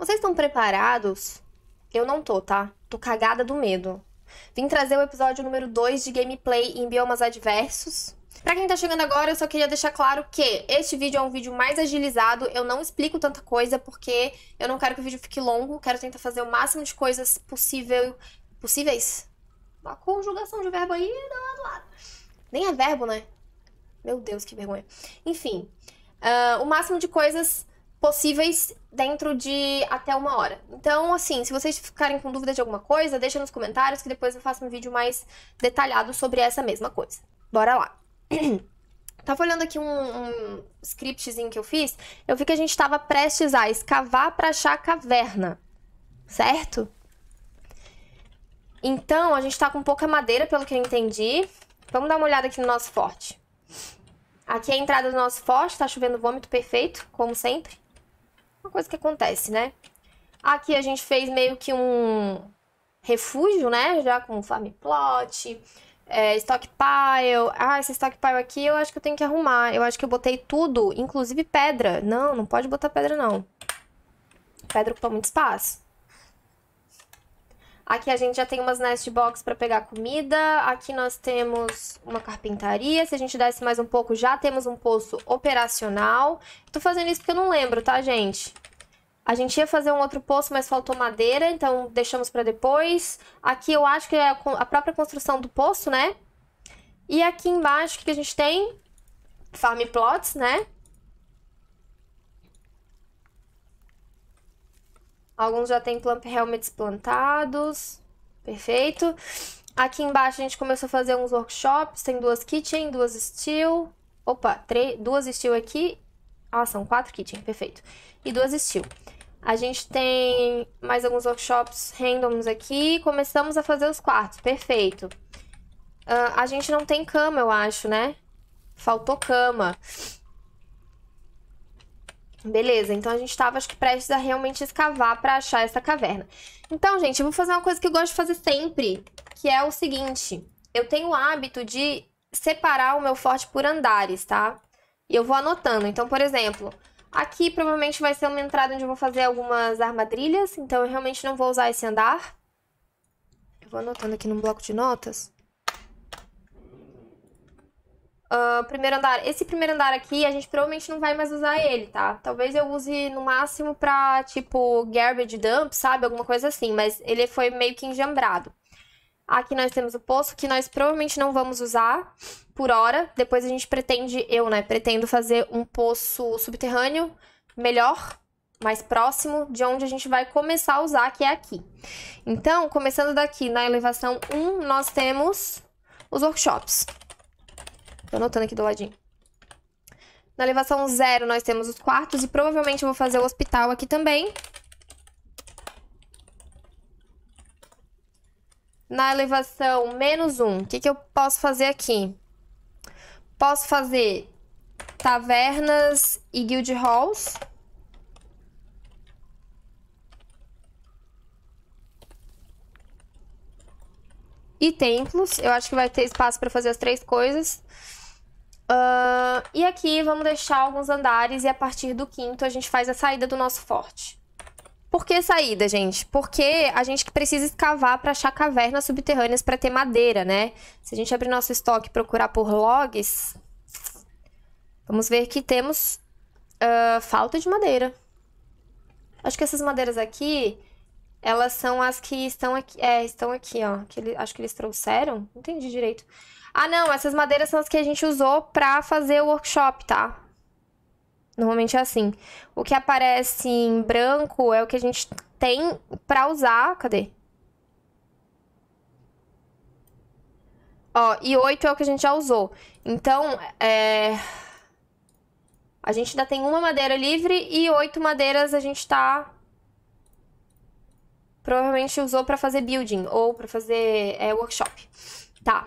Vocês estão preparados? Eu não tô, tá? Tô cagada do medo. Vim trazer o episódio número 2 de gameplay em biomas adversos. Pra quem tá chegando agora, eu só queria deixar claro que este vídeo é um vídeo mais agilizado. Eu não explico tanta coisa porque eu não quero que o vídeo fique longo. Quero tentar fazer o máximo de coisas possíveis. Uma conjugação de verbo aí do lado. Nem é verbo, né? Meu Deus, que vergonha. Enfim, o máximo de coisas possíveis dentro de até 1 hora. Então, assim, se vocês ficarem com dúvida de alguma coisa, deixa nos comentários que depois eu faço um vídeo mais detalhado sobre essa mesma coisa. Bora lá. Tava olhando aqui um scriptzinho que eu fiz, eu vi que a gente tava prestes a escavar pra achar a caverna, certo? Então, a gente tá com pouca madeira, pelo que eu entendi. Vamos dar uma olhada aqui no nosso forte. Aqui é a entrada do nosso forte, tá chovendo vômito perfeito, como sempre. Uma coisa que acontece, né? Aqui a gente fez meio que um refúgio, né? Já com farm plot, stockpile. Ah, esse stockpile aqui eu acho que eu tenho que arrumar. Eu acho que eu botei tudo, inclusive pedra. Não, não pode botar pedra, não. Pedra ocupa muito espaço. Aqui a gente já tem umas nest box para pegar comida. Aqui nós temos uma carpintaria. Se a gente desce mais um pouco, já temos um poço operacional. Tô fazendo isso porque eu não lembro, tá, gente? A gente ia fazer um outro poço, mas faltou madeira, então deixamos para depois. Aqui eu acho que é a própria construção do poço, né? E aqui embaixo, o que a gente tem? Farm plots, né? Alguns já tem plump helmets plantados. Perfeito. Aqui embaixo a gente começou a fazer uns workshops. Tem 2 kitchen, 2 steel. Opa, 2 steel aqui. Ah, são 4 kitchen, perfeito. E 2 steel. A gente tem mais alguns workshops randoms aqui. Começamos a fazer os quartos, perfeito. A gente não tem cama, eu acho, né? Faltou cama. Beleza, então a gente tava, acho que, prestes a realmente escavar pra achar essa caverna. Então, gente, eu vou fazer uma coisa que eu gosto de fazer sempre, que é o seguinte. Eu tenho o hábito de separar o meu forte por andares, tá? E eu vou anotando. Então, por exemplo, aqui provavelmente vai ser uma entrada onde eu vou fazer algumas armadilhas. Então, eu realmente não vou usar esse andar. Eu vou anotando aqui num bloco de notas. Primeiro andar. Esse primeiro andar aqui, a gente provavelmente não vai mais usar ele, tá? Talvez eu use no máximo pra, tipo, garbage dump, sabe? Alguma coisa assim, mas ele foi meio que enjambrado. Aqui nós temos o poço, que nós provavelmente não vamos usar por hora. Depois a gente pretendo fazer um poço subterrâneo melhor, mais próximo de onde a gente vai começar a usar, que é aqui. Então, começando daqui, na elevação 1, nós temos os workshops. Tô anotando aqui do ladinho. Na elevação 0, nós temos os quartos. E provavelmente eu vou fazer o hospital aqui também. Na elevação -1, o que eu posso fazer aqui? Posso fazer tavernas e guild halls. E templos. Eu acho que vai ter espaço para fazer as 3 coisas. E aqui vamos deixar alguns andares e a partir do 5º a gente faz a saída do nosso forte. Por que saída, gente? Porque a gente precisa escavar para achar cavernas subterrâneas para ter madeira, né? Se a gente abrir nosso estoque e procurar por logs, vamos ver que temos falta de madeira. Acho que essas madeiras aqui, elas são as que estão aqui. Estão aqui, ó. Acho que eles trouxeram. Não entendi direito. Ah, não. Essas madeiras são as que a gente usou pra fazer o workshop, tá? Normalmente é assim. O que aparece em branco é o que a gente tem pra usar. Cadê? Ó, e 8 é o que a gente já usou. Então, a gente ainda tem 1 madeira livre e 8 madeiras a gente tá... Provavelmente usou pra fazer building ou pra fazer workshop. Tá.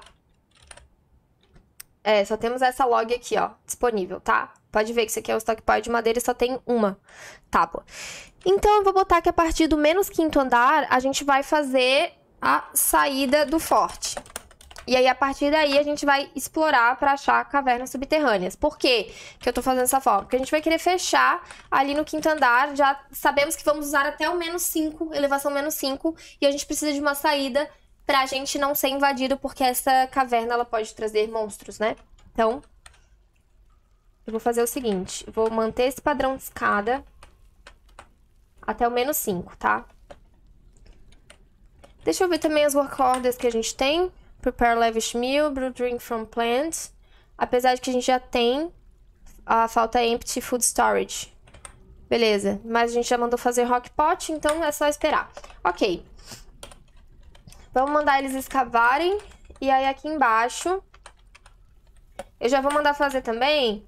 Só temos essa log aqui, ó, disponível, tá? Pode ver que isso aqui é o stockpile de madeira e só tem 1 tábua. Então, eu vou botar que a partir do -5º andar, a gente vai fazer a saída do forte. E aí, a partir daí, a gente vai explorar pra achar cavernas subterrâneas. Por quê que eu tô fazendo dessa forma? Porque a gente vai querer fechar ali no quinto andar. Já sabemos que vamos usar até o -5, elevação -5. E a gente precisa de uma saída pra gente não ser invadido, porque essa caverna, ela pode trazer monstros, né? Então, eu vou fazer o seguinte. Eu vou manter esse padrão de escada até o -5, tá? Deixa eu ver também as work orders que a gente tem. Prepare lavish meal, brew drink from plant. Apesar de que a gente já tem, falta empty food storage. Beleza, mas a gente já mandou fazer rock pot, então é só esperar. Ok. Vamos mandar eles escavarem. E aí aqui embaixo, eu já vou mandar fazer também.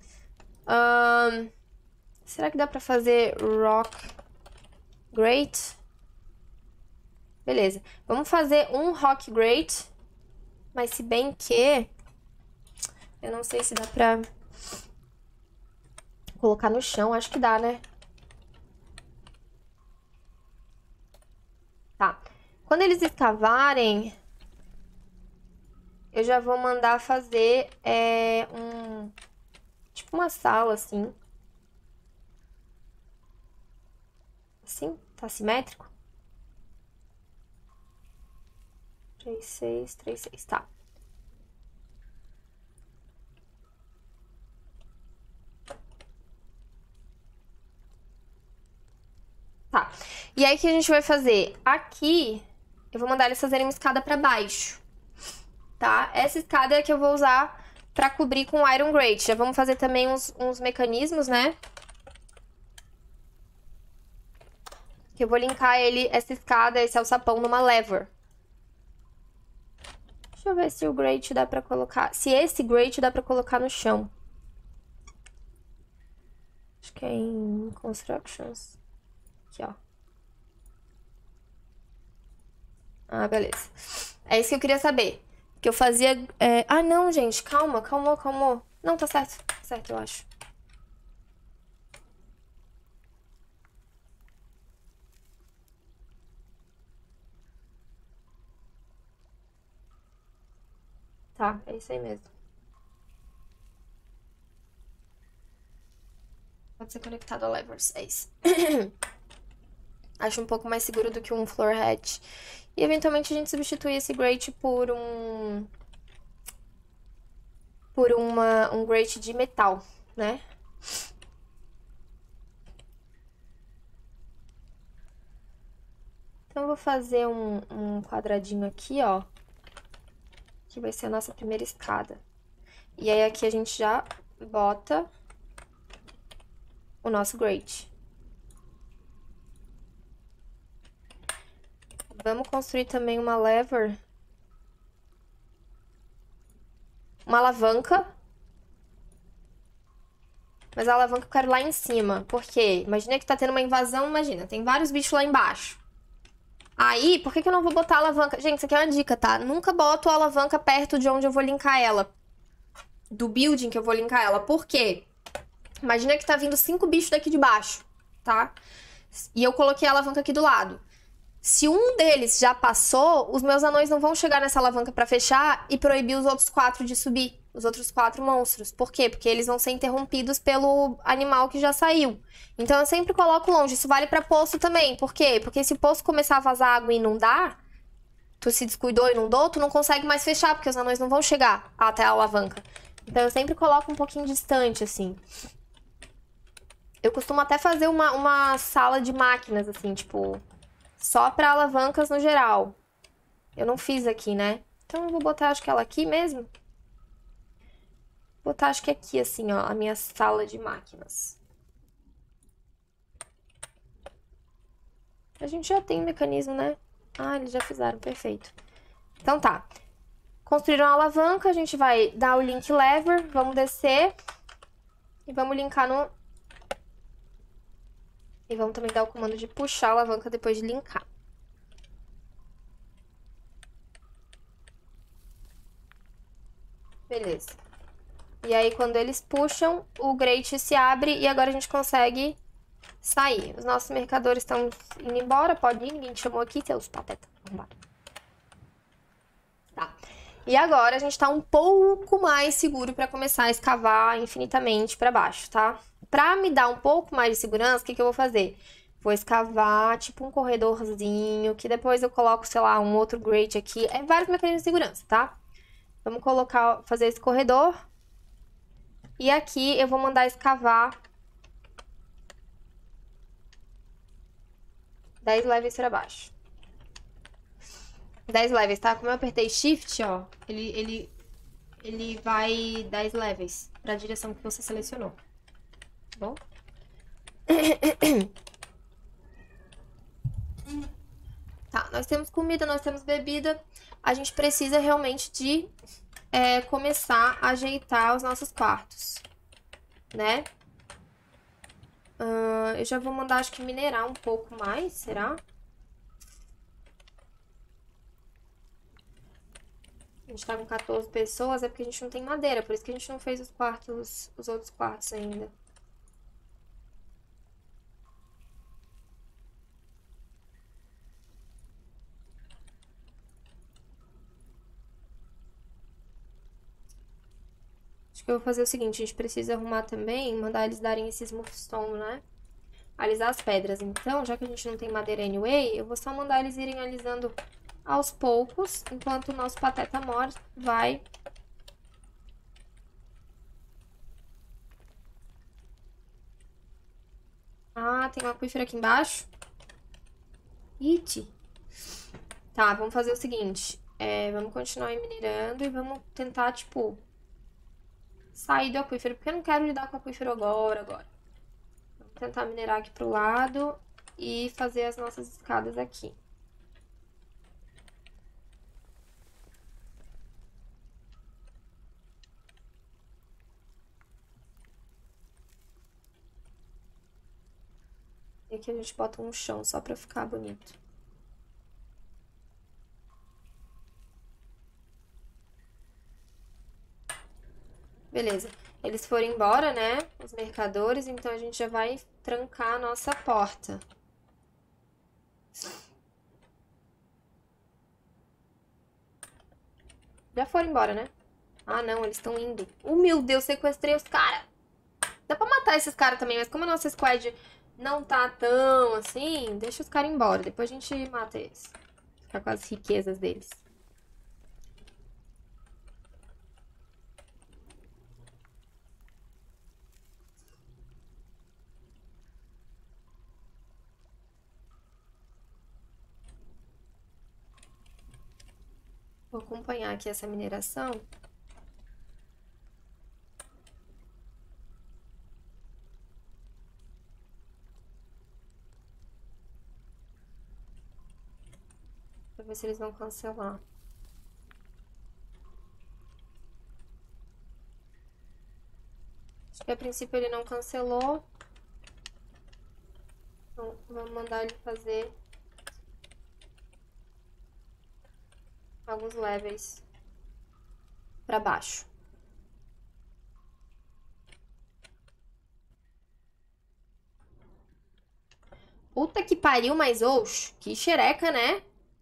Será que dá pra fazer rock grate? Beleza, vamos fazer um rock grate. Mas se bem que... eu não sei se dá pra colocar no chão. Acho que dá, né? Tá. Quando eles escavarem, eu já vou mandar fazer tipo uma sala, assim. Assim? Tá simétrico? 3, 6, 3, 6, tá. Tá. E aí, o que a gente vai fazer? Aqui, eu vou mandar eles fazerem uma escada pra baixo, tá? Essa escada é que eu vou usar pra cobrir com iron grate. Já vamos fazer também uns mecanismos, né? Que eu vou linkar essa escada, esse alçapão, numa lever. Deixa eu ver se o grate dá pra colocar... se esse grate dá pra colocar no chão. Acho que é em Constructions. Aqui, ó. Ah, beleza. É isso que eu queria saber. Que eu fazia... Ah, não, gente. Calma. Não, tá certo. Tá certo, eu acho. Tá, é isso aí mesmo. Pode ser conectado a levers, é isso. Acho um pouco mais seguro do que um floor hatch. E eventualmente a gente substitui esse grate por um grate de metal, né? Então eu vou fazer um quadradinho aqui, ó. Que vai ser a nossa primeira escada. E aí aqui a gente já bota o nosso grate. Vamos construir também uma lever. Uma alavanca. Mas a alavanca eu quero lá em cima. Por quê? Imagina que tá tendo uma invasão, imagina. Tem vários bichos lá embaixo. Aí, por que que eu não vou botar a alavanca? Gente, isso aqui é uma dica, tá? Nunca boto a alavanca perto de onde eu vou linkar ela. Do building que eu vou linkar ela. Por quê? Imagina que tá vindo 5 bichos daqui de baixo, tá? E eu coloquei a alavanca aqui do lado. Se um deles já passou, os meus anões não vão chegar nessa alavanca pra fechar e proibir os outros 4 de subir. Os outros 4 monstros. Por quê? Porque eles vão ser interrompidos pelo animal que já saiu. Então eu sempre coloco longe. Isso vale pra poço também. Por quê? Porque se o poço começar a vazar água e inundar, tu se descuidou e inundou, tu não consegue mais fechar, porque os anões não vão chegar até a alavanca. Então eu sempre coloco um pouquinho distante, assim. Eu costumo até fazer uma sala de máquinas, assim, tipo... só pra alavancas no geral. Eu não fiz aqui, né? Então eu vou botar, acho que ela aqui mesmo. Vou botar, acho que aqui, assim, ó, a minha sala de máquinas. A gente já tem um mecanismo, né? Ah, eles já fizeram, perfeito. Então tá. Construíram a alavanca, a gente vai dar o link lever, vamos descer. E vamos linkar no... e vamos também dar o comando de puxar a alavanca depois de linkar. Beleza. E aí, quando eles puxam, o grate se abre e agora a gente consegue sair. Os nossos mercadores estão indo embora, pode ir, ninguém te chamou aqui, seus patetas. Vamos embora. Tá. E agora a gente tá um pouco mais seguro para começar a escavar infinitamente para baixo, tá? Para me dar um pouco mais de segurança, o que que eu vou fazer? Vou escavar tipo um corredorzinho, que depois eu coloco, sei lá, um outro grate aqui. É vários mecanismos de segurança, tá? Vamos colocar, fazer esse corredor. E aqui eu vou mandar escavar 10 levels para baixo. 10 levels, tá? Como eu apertei Shift, ó, ele vai 10 levels para a direção que você selecionou. Tá bom? Tá, nós temos comida, nós temos bebida. A gente precisa realmente de começar a ajeitar os nossos quartos, né? Eu já vou mandar, acho que minerar um pouco mais, será? A gente tá com 14 pessoas, é porque a gente não tem madeira, por isso que a gente não fez os quartos, os outros quartos ainda. Acho que eu vou fazer o seguinte, a gente precisa arrumar também, mandar eles darem esses smoothstone, né? Alisar as pedras. Então, já que a gente não tem madeira anyway, eu vou só mandar eles irem alisando aos poucos, enquanto o nosso pateta mor vai... Ah, tem um aquífero aqui embaixo? It. Tá, vamos fazer o seguinte. Vamos continuar minerando e vamos tentar, tipo, sair do aquífero, porque eu não quero lidar com o aquífero agora. Vamos tentar minerar aqui pro lado e fazer as nossas escadas aqui. E aqui a gente bota um chão só pra ficar bonito. Beleza. Eles foram embora, né? Os mercadores, então a gente já vai trancar a nossa porta. Já foram embora, né? Ah, não, eles estão indo. Oh, meu Deus, sequestrei os caras. Dá pra matar esses caras também, mas como a nossa squad não tá tão assim, deixa os caras embora. Depois a gente mata eles. Ficar com as riquezas deles. Vou acompanhar aqui essa mineração. Pra ver se eles vão cancelar. Acho que a princípio ele não cancelou. Então, vamos mandar ele fazer alguns levels pra baixo. Puta que pariu, mas oxe, que xereca, né?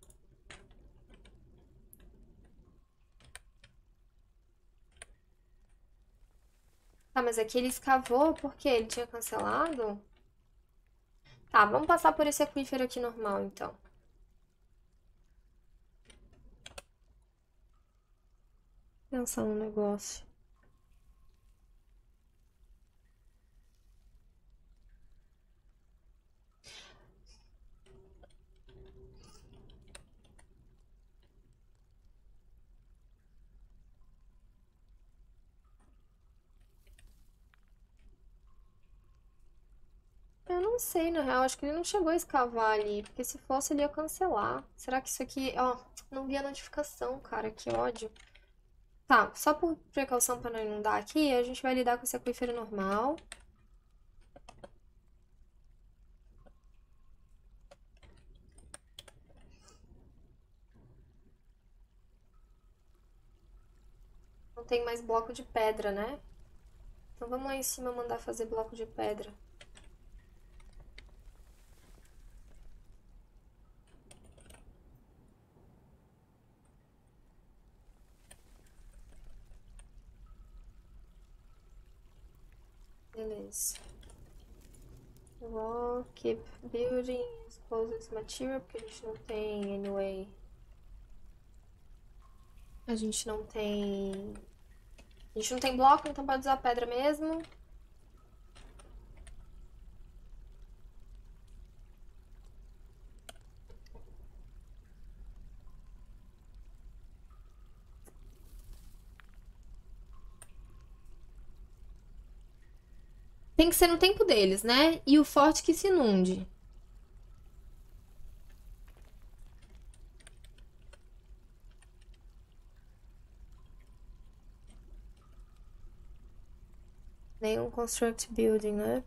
Tá, mas aqui ele escavou porque ele tinha cancelado? Tá, vamos passar por esse aquífero aqui normal, então. Pensar no negócio. Eu não sei, na real, acho que ele não chegou a escavar ali, porque se fosse ele ia cancelar. Será que isso aqui, ó, não vi a notificação, cara, que ódio. Tá, só por precaução pra não inundar aqui, a gente vai lidar com esse aquífero normal. Não tem mais bloco de pedra, né? Então vamos lá em cima mandar fazer bloco de pedra. Beleza. Vou keep building, expose esse material, porque a gente não tem, anyway. A gente não tem... A gente não tem bloco, então pode usar pedra mesmo. Tem que ser no tempo deles, né? E o forte que se inunde. Nenhum construct building, né?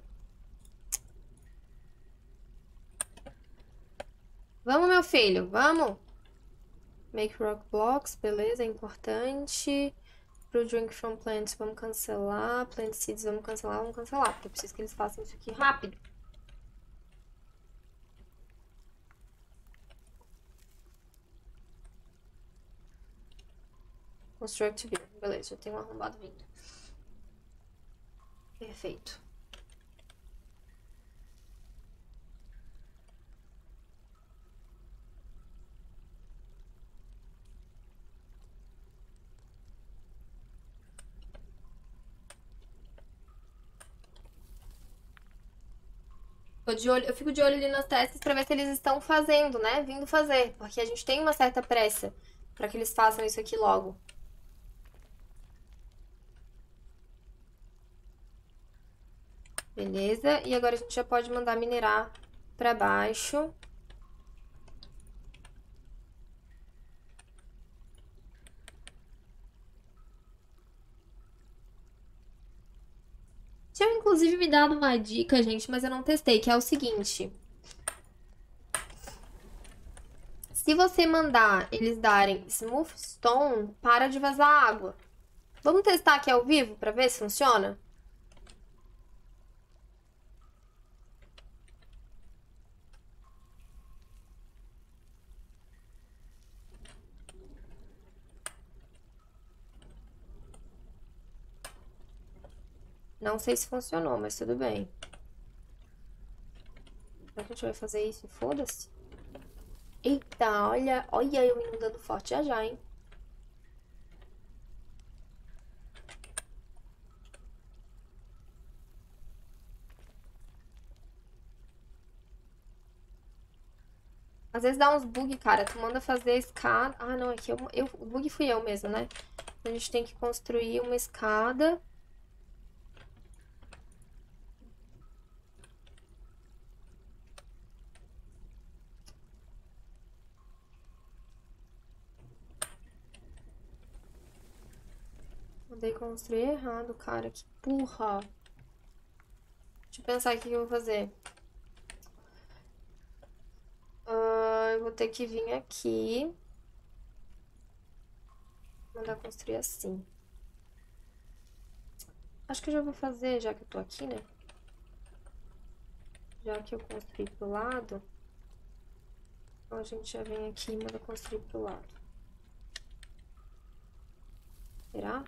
Vamos, meu filho, vamos! Make rock blocks, beleza, é importante. Pro drink from plants, vamos cancelar. Plant seeds, vamos cancelar, porque eu preciso que eles façam isso aqui rápido. Construct building, beleza, já tem um arrombado vindo. Perfeito. Eu fico de olho ali nas testes pra ver se eles estão fazendo, né? Vindo fazer. Porque a gente tem uma certa pressa pra que eles façam isso aqui logo. Beleza? E agora a gente já pode mandar minerar pra baixo. Tinha inclusive me dado uma dica, gente, mas eu não testei, que é o seguinte. Se você mandar eles darem Smooth Stone, para de vazar água. Vamos testar aqui ao vivo pra ver se funciona? Não sei se funcionou, mas tudo bem. Será que a gente vai fazer isso e foda-se? Eita, olha eu inundando forte já já, hein? Às vezes dá uns bug, cara. Tu manda fazer a escada. Ah, não, aqui o bug fui eu mesmo, né? A gente tem que construir uma escada. Mandei construir errado, cara. Que burra. Deixa eu pensar o que eu vou fazer. Eu vou ter que vir aqui. Mandar construir assim. Acho que eu já vou fazer, já que eu tô aqui, né? Já que eu construí pro lado. Então a gente já vem aqui e manda construir pro lado. Será?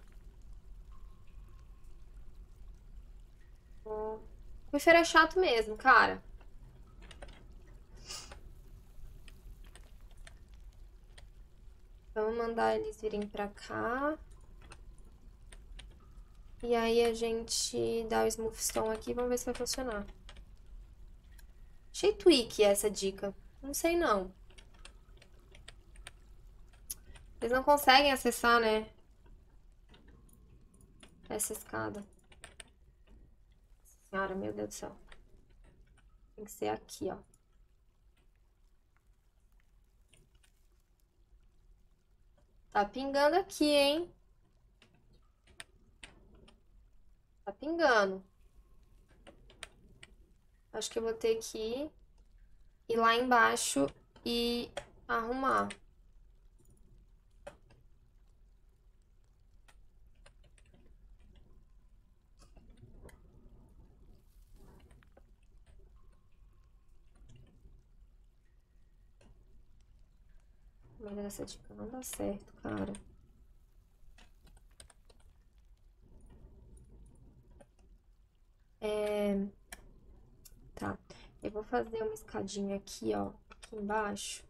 O aquifer é chato mesmo, cara. Vamos mandar eles virem pra cá. E aí a gente dá o Smooth Stone aqui e vamos ver se vai funcionar. Achei tweak essa dica. Não sei não. Eles não conseguem acessar, né? Essa escada. Senhora, meu Deus do céu. Tem que ser aqui, ó. Tá pingando aqui, hein? Tá pingando. Acho que eu vou ter que ir lá embaixo e arrumar. Mas essa dica não dá certo, cara. Eu vou fazer uma escadinha aqui, ó, aqui embaixo.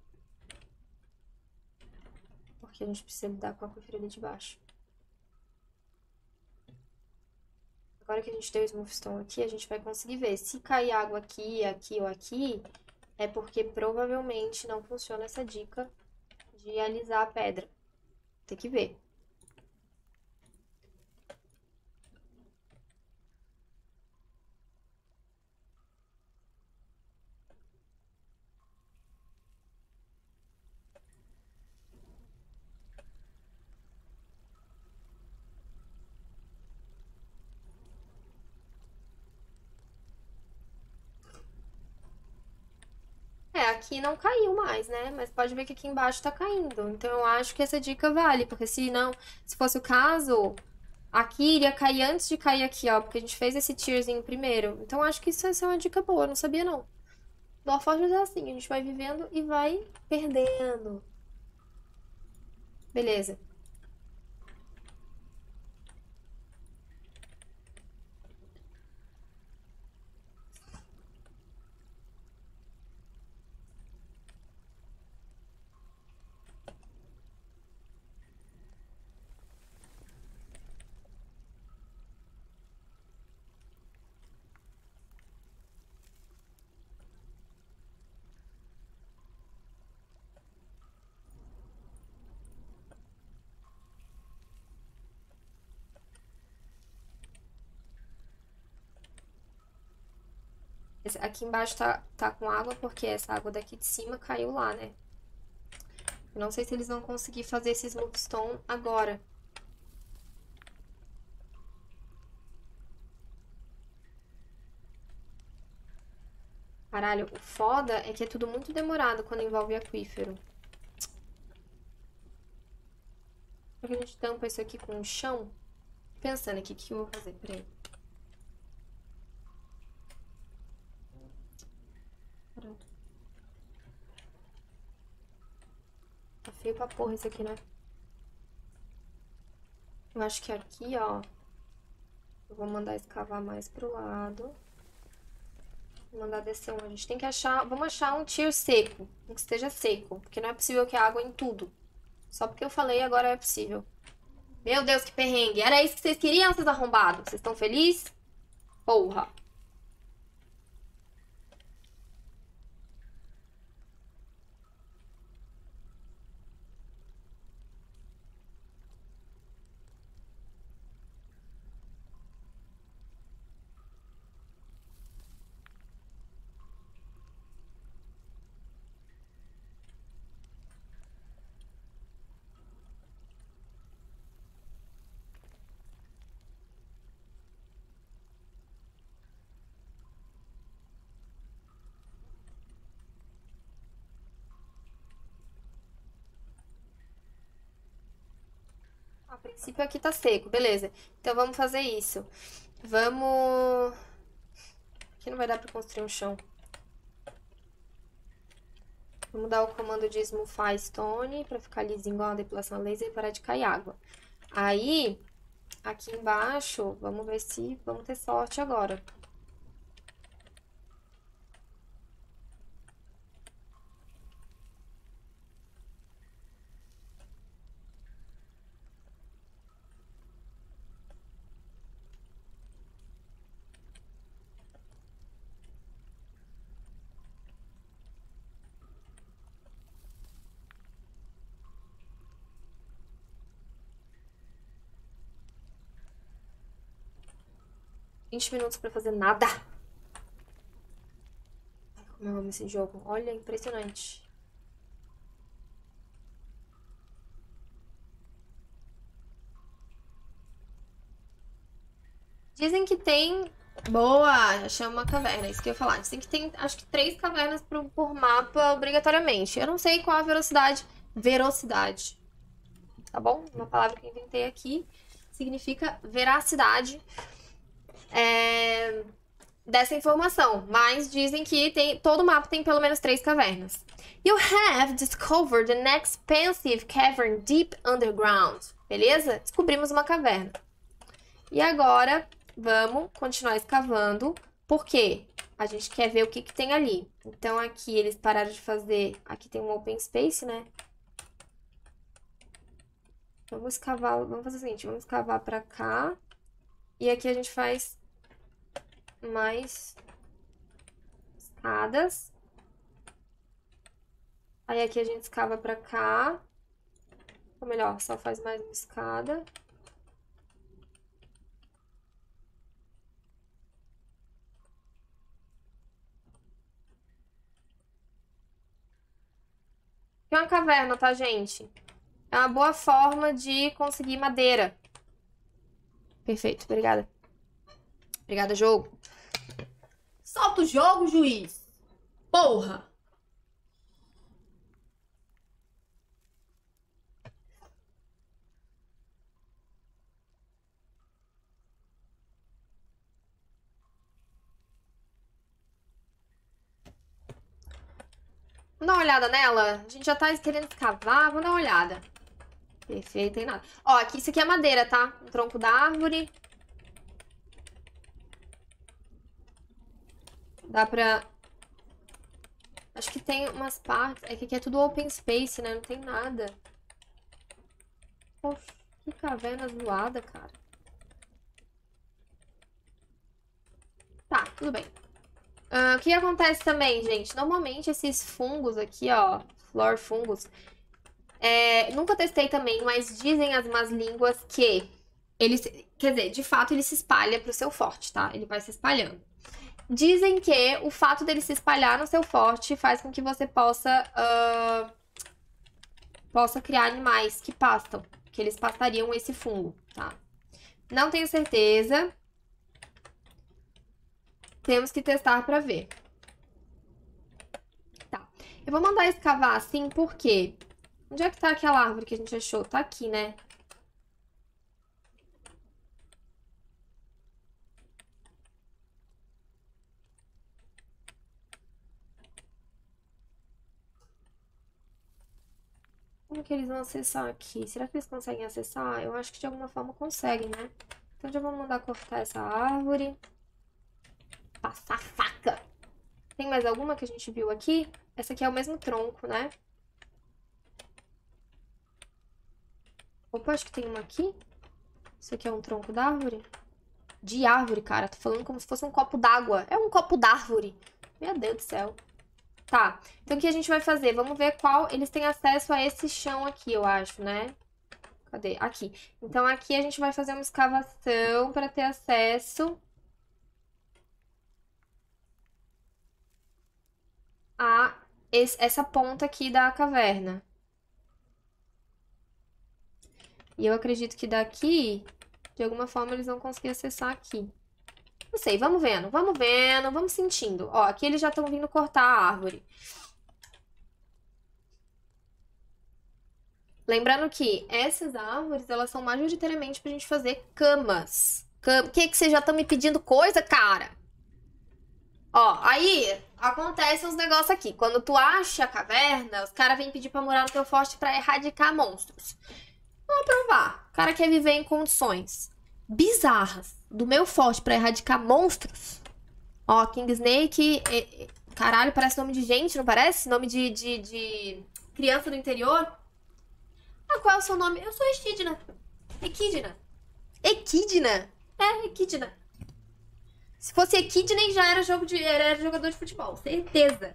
Porque a gente precisa lidar com a aquífero ali de baixo. Agora que a gente tem o Smoothstone aqui, a gente vai conseguir ver. Se cair água aqui, aqui ou aqui, é porque provavelmente não funciona essa dica de alisar a pedra. Tem que ver. Aqui não caiu mais, né? Mas pode ver que aqui embaixo tá caindo. Então eu acho que essa dica vale, porque se não, se fosse o caso, aqui iria cair antes de cair aqui, ó, porque a gente fez esse tierzinho primeiro. Então eu acho que isso é uma dica boa, eu não sabia não. Warforged é assim, a gente vai vivendo e vai perdendo. Beleza. Aqui embaixo tá com água, porque essa água daqui de cima caiu lá, né? Eu não sei se eles vão conseguir fazer esse Smoothstone agora. Caralho, o foda é que é tudo muito demorado quando envolve aquífero. Será que a gente tampa isso aqui com o chão? Pensando aqui, o que eu vou fazer? Peraí. Tá feio pra porra isso aqui, né? Eu acho que aqui, ó, eu vou mandar escavar mais pro lado. Vou mandar descer um. A gente tem que achar... Vamos achar um tier seco. Um que esteja seco. Porque não é possível que há água em tudo. Só porque eu falei, agora é possível. Meu Deus, que perrengue. Era isso que vocês queriam, seus arrombados? Vocês estão felizes? Porra. A princípio aqui tá seco, beleza. Então vamos fazer isso. Vamos... Aqui não vai dar pra construir um chão. Vamos dar o comando de Smoothify Stone pra ficar lisinho igual a depilação laser e parar de cair água. Aí, aqui embaixo, vamos ver se vamos ter sorte agora. Vinte minutos pra fazer nada. Ai, como eu amo esse jogo. Olha, impressionante. Dizem que tem... Boa! Achei uma caverna, isso que eu ia falar. Dizem que tem, acho que 3 cavernas por mapa, obrigatoriamente. Eu não sei qual a velocidade. Velocidade. Tá bom? Uma palavra que eu inventei aqui. Significa veracidade. Dessa informação, mas dizem que todo mapa tem pelo menos 3 cavernas. You have discovered an expansive cavern deep underground. Beleza? Descobrimos uma caverna. E agora, vamos continuar escavando. Por quê? A gente quer ver o que tem ali. Então, aqui eles pararam de fazer... Aqui tem um open space, né? Vamos escavar... Vamos fazer o seguinte, vamos escavar pra cá. E aqui a gente faz mais escadas. Aí aqui a gente escava pra cá. Ou melhor, só faz mais uma escada. É uma caverna, tá, gente? É uma boa forma de conseguir madeira. Perfeito, obrigada. Obrigada, jogo. Solta o jogo, juiz. Porra. Vamos dar uma olhada nela? A gente já tá querendo escavar, vamos dar uma olhada. Perfeito, tem nada. Ó, aqui, isso aqui é madeira, tá? Um tronco da árvore. Dá pra... Acho que tem umas partes... É que aqui é tudo open space, né? Não tem nada. Poxa, que caverna zoada, cara. Tá, tudo bem. O que acontece também, gente? Normalmente esses fungos aqui, ó, floor fungos, nunca testei também, mas dizem as más línguas que eles, quer dizer, de fato ele se espalha pro seu forte, tá? Ele vai se espalhando. Dizem que o fato dele se espalhar no seu forte faz com que você possa criar animais que pastam, que eles pastariam esse fungo, tá? Não tenho certeza. Temos que testar pra ver. Tá. Eu vou mandar escavar assim, porque... Onde é que tá aquela árvore que a gente achou? Tá aqui, né? Como que eles vão acessar aqui? Será que eles conseguem acessar? Eu acho que de alguma forma conseguem, né? Então já vamos mandar cortar essa árvore. Passar faca. Tem mais alguma que a gente viu aqui? Essa aqui é o mesmo tronco, né? Opa, acho que tem uma aqui. Isso aqui é um tronco da árvore? De árvore, cara. Tô falando como se fosse um copo d'água. É um copo d'árvore. Meu Deus do céu. Tá. Então, o que a gente vai fazer? Vamos ver qual... Eles têm acesso a esse chão aqui, eu acho, né? Cadê? Aqui. Então, aqui a gente vai fazer uma escavação para ter acesso a essa ponta aqui da caverna. E eu acredito que daqui, de alguma forma, eles vão conseguir acessar aqui. Não sei, vamos vendo, vamos sentindo. Ó, aqui eles já estão vindo cortar a árvore. Lembrando que essas árvores, elas são majoritariamente pra gente fazer camas. Que vocês já estão me pedindo coisa, cara? Ó, aí acontece uns negócios aqui. Quando tu acha a caverna, os caras vêm pedir pra morar no teu forte pra erradicar monstros. Vamos provar. O cara quer viver em condições bizarras do meu forte pra erradicar monstros. Ó, King Snake. Caralho, parece nome de gente, não parece? Nome de criança do interior. Ah, qual é o seu nome? Eu sou Equidna. Equidna. Equidna? É, Equidna. Se fosse Equidna, já era era jogador de futebol. Certeza.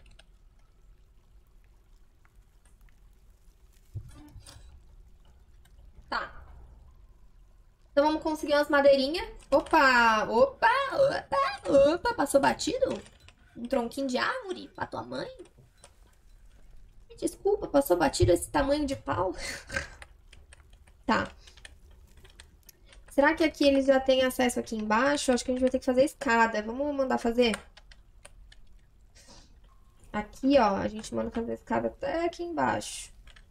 Tá. Então vamos conseguir umas madeirinhas. Opa, opa, opa, opa. Passou batido? Um tronquinho de árvore pra tua mãe? Desculpa, passou batido esse tamanho de pau? Tá. Será que aqui eles já têm acesso aqui embaixo? Acho que a gente vai ter que fazer escada. Vamos mandar fazer? Aqui, ó, a gente manda fazer escada até aqui embaixo.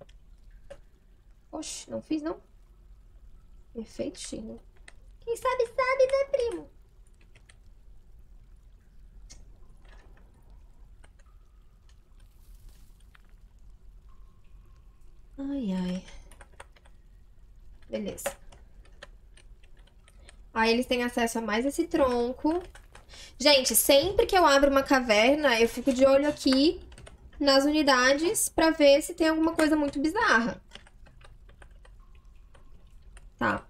Oxe, não fiz, não? Perfeito, Chino. Quem sabe, sabe, né, primo? Ai, ai. Beleza. Aí eles têm acesso a mais esse tronco. Gente, sempre que eu abro uma caverna, eu fico de olho aqui nas unidades pra ver se tem alguma coisa muito bizarra. Tá.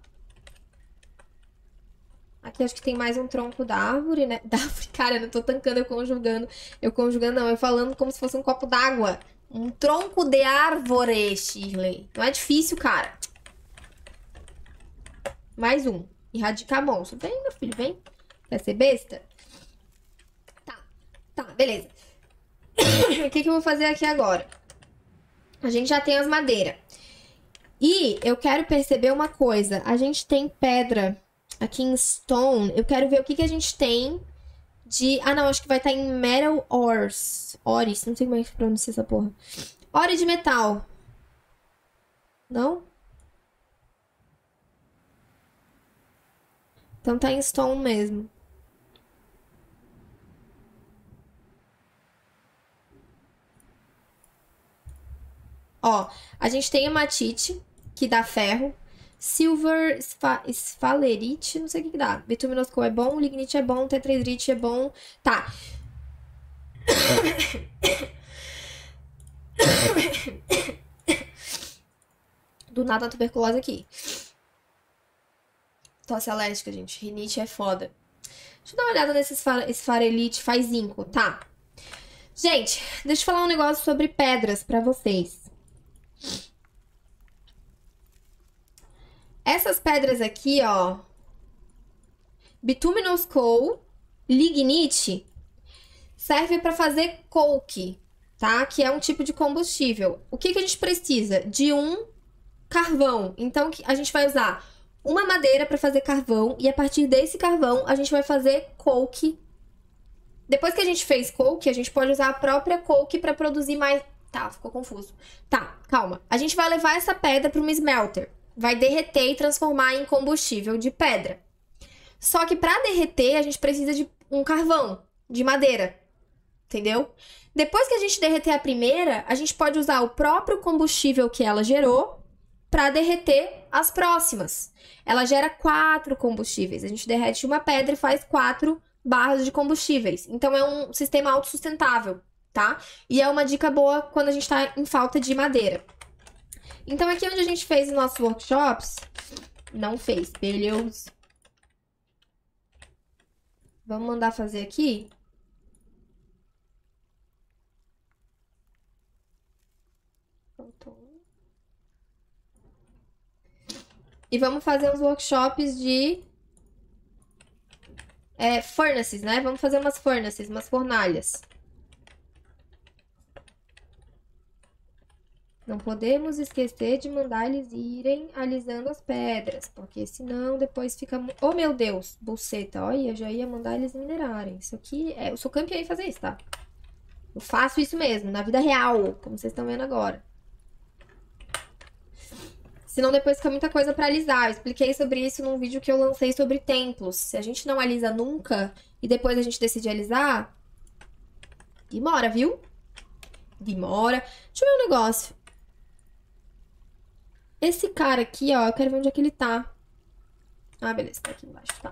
Aqui acho que tem mais um tronco da árvore, né? Da árvore, cara, eu não tô tancando, eu conjugando. Eu conjugando, não, eu falando como se fosse um copo d'água. Um tronco de árvore, Shirley. Não é difícil, cara. Mais um. Erradicar monstro. Vem, meu filho, vem. Quer ser besta? Tá, beleza. O que eu vou fazer aqui agora? A gente já tem as madeiras. E eu quero perceber uma coisa. A gente tem pedra aqui em stone. Eu quero ver o que a gente tem de... Ah, não. Acho que vai estar em metal ores. Ores. Não sei como é que pronuncia essa porra. Ore de metal. Não? Então tá em stone mesmo. Ó, a gente tem hematite, que dá ferro. Silver esfalerite, não sei o que dá. Bituminous coal é bom, lignite é bom, tetraedrite é bom. Tá. Do nada a tuberculose aqui. Tosse alérgica, gente. Rinite é foda. Deixa eu dar uma olhada nesse esfarelite faz zinco, tá? Gente, deixa eu falar um negócio sobre pedras pra vocês. Essas pedras aqui, ó. Bituminous coal, lignite, serve pra fazer coke, tá? Que é um tipo de combustível. O que a gente precisa? De um carvão. Então, a gente vai usar uma madeira pra fazer carvão e a partir desse carvão a gente vai fazer coke. Depois que a gente fez coke, a gente pode usar a própria coke pra produzir mais... Tá, ficou confuso. Tá, calma. A gente vai levar essa pedra para uma smelter. Vai derreter e transformar em combustível de pedra. Só que para derreter, a gente precisa de um carvão, de madeira. Entendeu? Depois que a gente derreter a primeira, a gente pode usar o próprio combustível que ela gerou para derreter as próximas. Ela gera 4 combustíveis. A gente derrete uma pedra e faz 4 barras de combustíveis. Então é um sistema autossustentável, tá? E é uma dica boa quando a gente tá em falta de madeira. Então aqui onde a gente fez os nossos workshops, não fez, beleza? Vamos mandar fazer aqui? E vamos fazer uns workshops de furnaces, né? Vamos fazer umas furnaces, umas fornalhas. Não podemos esquecer de mandar eles irem alisando as pedras, porque senão depois fica... Oh, meu Deus, buceta, olha, já ia mandar eles minerarem. Isso aqui, eu sou campeã em fazer isso, tá? Eu faço isso mesmo, na vida real, como vocês estão vendo agora. Senão depois fica muita coisa pra alisar. Eu expliquei sobre isso num vídeo que eu lancei sobre templos. Se a gente não alisa nunca e depois a gente decide alisar, demora, viu? Demora. Deixa eu ver um negócio. Esse cara aqui, ó, eu quero ver onde é que ele tá. Ah, beleza, tá aqui embaixo, tá.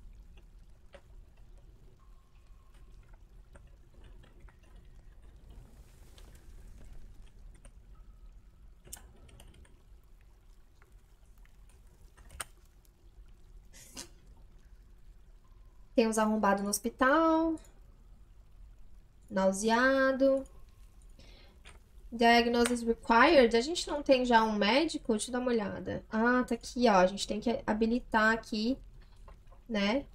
Tem uns arrombados no hospital. Nauseado. Diagnosis required. A gente não tem já um médico? Deixa eu dar uma olhada. Ah, tá aqui, ó. A gente tem que habilitar aqui, né?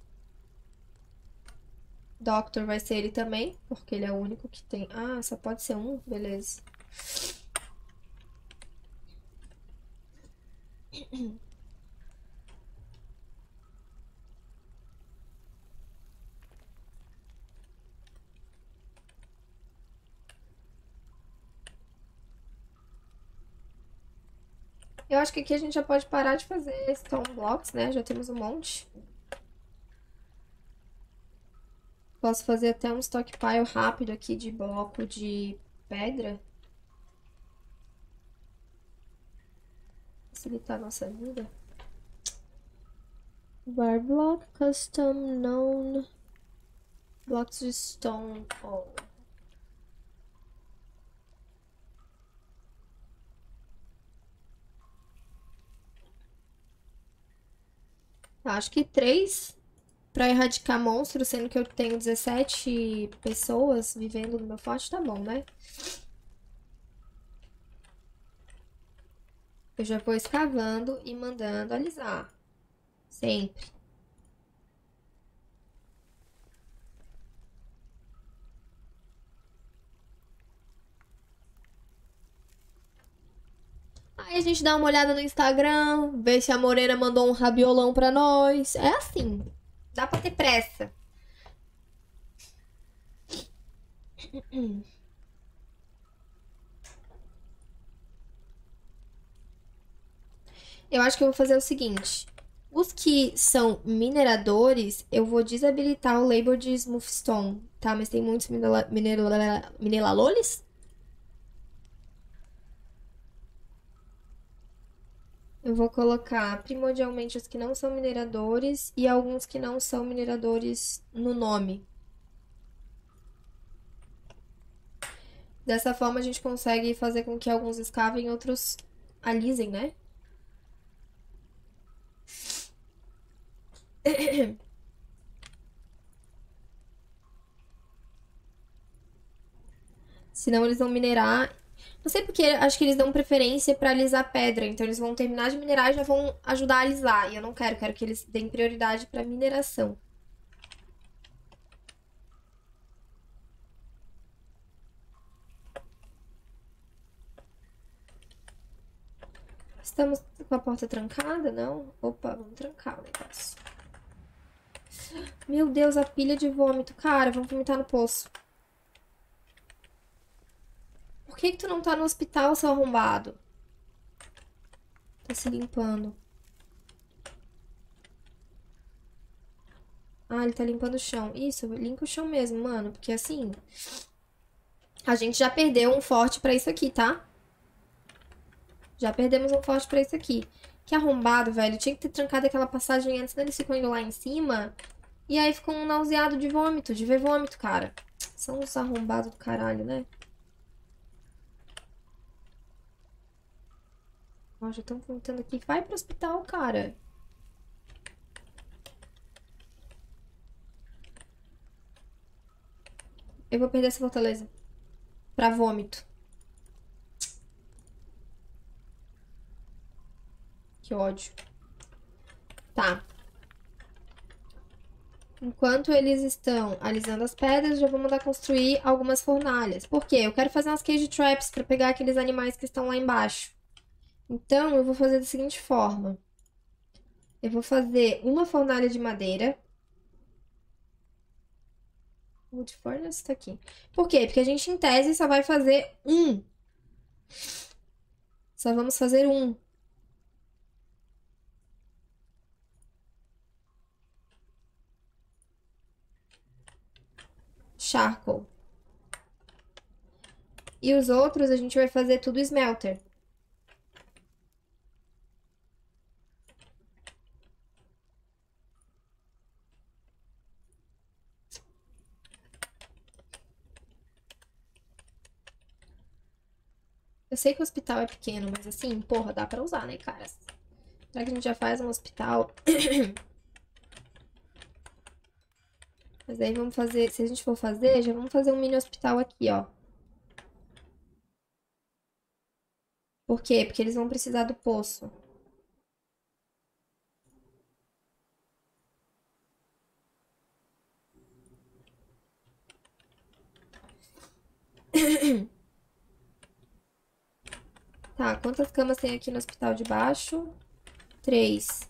Doctor vai ser ele também, porque ele é o único que tem. Ah, só pode ser um? Beleza. Eu acho que aqui a gente já pode parar de fazer stone blocks, né? Já temos um monte. Posso fazer até um stockpile rápido aqui de bloco de pedra. Facilitar a nossa vida. Bar block custom known. Blocks de stone. Oh. Acho que 3 pra erradicar monstros, sendo que eu tenho 17 pessoas vivendo no meu forte, tá bom, né? Eu já vou escavando e mandando alisar. Sempre. Aí a gente dá uma olhada no Instagram, vê se a Morena mandou um rabiolão pra nós. É assim. Dá pra ter pressa. Eu acho que eu vou fazer o seguinte. Os que são mineradores, eu vou desabilitar o label de Smoothstone, tá? Mas tem muitos mineraloles? Eu vou colocar primordialmente os que não são mineradores e alguns que não são mineradores no nome. Dessa forma a gente consegue fazer com que alguns escavem e outros alisem, né? Senão eles vão minerar. Não sei porque, acho que eles dão preferência pra alisar pedra. Então eles vão terminar de minerar e já vão ajudar a alisar. E eu não quero, quero que eles deem prioridade pra mineração. Estamos com a porta trancada? Não? Opa, vamos trancar o negócio. Meu Deus, a pilha de vômito. Cara, vamos vomitar no poço. Por que que tu não tá no hospital, seu arrombado? Tá se limpando. Ah, ele tá limpando o chão. Isso, limpa o chão mesmo, mano. Porque assim, a gente já perdeu um forte pra isso aqui, tá? Já perdemos um forte pra isso aqui. Que arrombado, velho. Tinha que ter trancado aquela passagem antes deles ficam indo lá em cima. E aí ficou um nauseado de vômito, de ver vômito, cara. São uns arrombados do caralho, né? Ó, já estão vomitando aqui. Vai pro hospital, cara. Eu vou perder essa fortaleza. Pra vômito. Que ódio. Tá. Enquanto eles estão alisando as pedras, já vou mandar construir algumas fornalhas. Por quê? Eu quero fazer umas cage traps pra pegar aqueles animais que estão lá embaixo. Então, eu vou fazer da seguinte forma. Eu vou fazer uma fornalha de madeira. Wood furnace tá aqui. Por quê? Porque a gente, em tese, só vai fazer um. Só vamos fazer um. Charcoal. E os outros a gente vai fazer tudo smelter. Eu sei que o hospital é pequeno, mas assim, porra, dá pra usar, né, cara? Será que a gente já faz um hospital? Mas aí vamos fazer, se a gente for fazer, já vamos fazer um mini hospital aqui, ó. Por quê? Porque eles vão precisar do poço. Tá, quantas camas tem aqui no hospital de baixo? 3.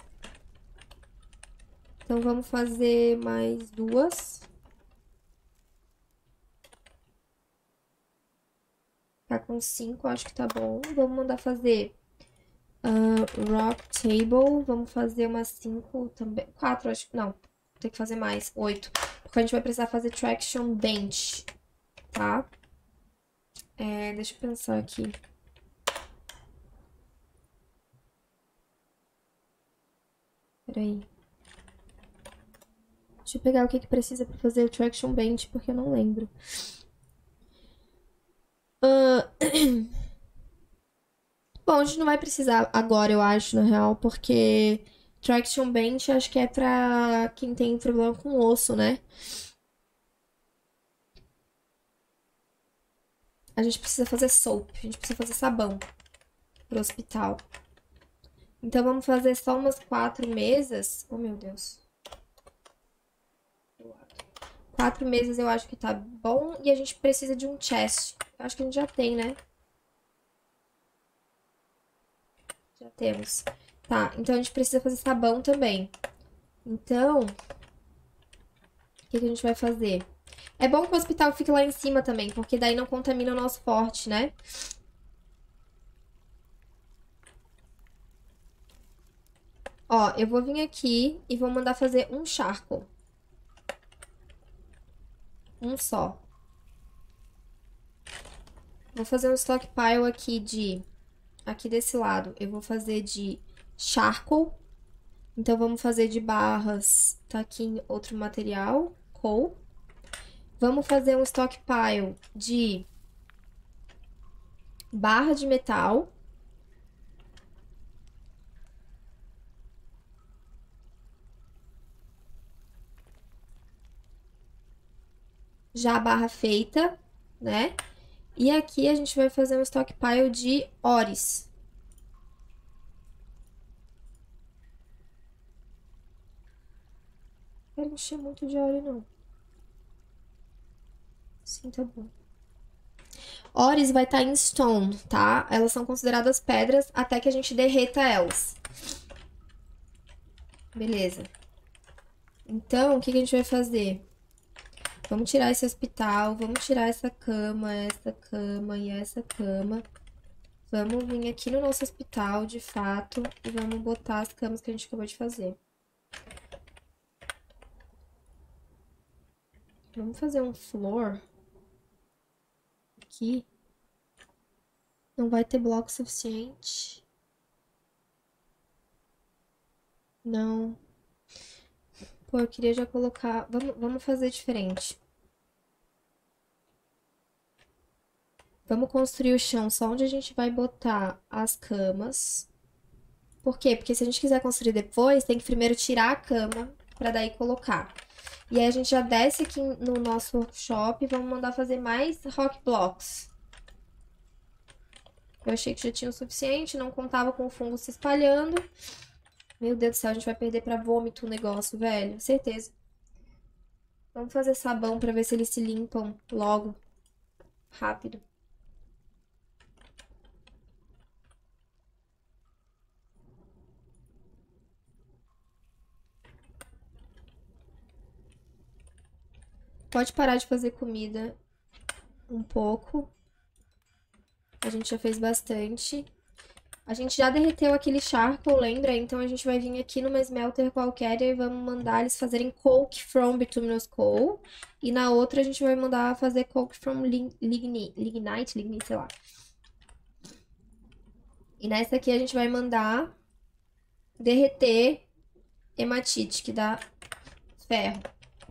Então vamos fazer mais 2. Tá com 5, acho que tá bom. Vamos mandar fazer rock table. Vamos fazer umas 5 também. 4, acho que não. Tem que fazer mais. 8. Porque a gente vai precisar fazer traction bench, tá? Deixa eu pensar aqui. Peraí. Deixa eu pegar o que precisa pra fazer o traction bench, porque eu não lembro. Bom, a gente não vai precisar agora, eu acho, na real, porque traction bench acho que é pra quem tem problema com osso, né? A gente precisa fazer soap, a gente precisa fazer sabão pro hospital. Então vamos fazer só umas 4 mesas. Oh, meu Deus. 4 mesas eu acho que tá bom. E a gente precisa de um chest. Eu acho que a gente já tem, né? Já temos. Tá, então a gente precisa fazer sabão também. Então, o que a gente vai fazer? É bom que o hospital fique lá em cima também, porque daí não contamina o nosso forte, né? Ó, eu vou vir aqui e vou mandar fazer um charcoal. Um só. Vou fazer um stockpile aqui de... Aqui desse lado, eu vou fazer de charcoal. Então, vamos fazer de barras. Tá aqui em outro material, coal. Vamos fazer um stockpile de barra de metal. Já a barra feita, né? E aqui a gente vai fazer um stockpile de ores. Não quero encher muito de ore, não. Sim, tá bom. Ores vai estar em stone, tá? Elas são consideradas pedras até que a gente derreta elas. Beleza. Então, o que a gente vai fazer? Vamos tirar esse hospital, vamos tirar essa cama e essa cama. Vamos vir aqui no nosso hospital, de fato, e vamos botar as camas que a gente acabou de fazer. Vamos fazer um floor aqui. Não vai ter bloco suficiente. Não. Pô, eu queria já colocar... Vamos fazer diferente. Vamos construir o chão só onde a gente vai botar as camas. Por quê? Porque se a gente quiser construir depois, tem que primeiro tirar a cama pra daí colocar. E aí a gente já desce aqui no nosso workshop e vamos mandar fazer mais rock blocks. Eu achei que já tinha o suficiente, não contava com o fungo se espalhando. Meu Deus do céu, a gente vai perder pra vômito o negócio, velho. Certeza. Vamos fazer sabão pra ver se eles se limpam logo. Rápido. Pode parar de fazer comida um pouco. A gente já fez bastante. A gente já derreteu aquele charcoal, lembra? Então a gente vai vir aqui numa smelter qualquer e vamos mandar eles fazerem coke from bituminous coal. E na outra a gente vai mandar fazer coke from lignite, sei lá. E nessa aqui a gente vai mandar derreter hematite, que dá ferro.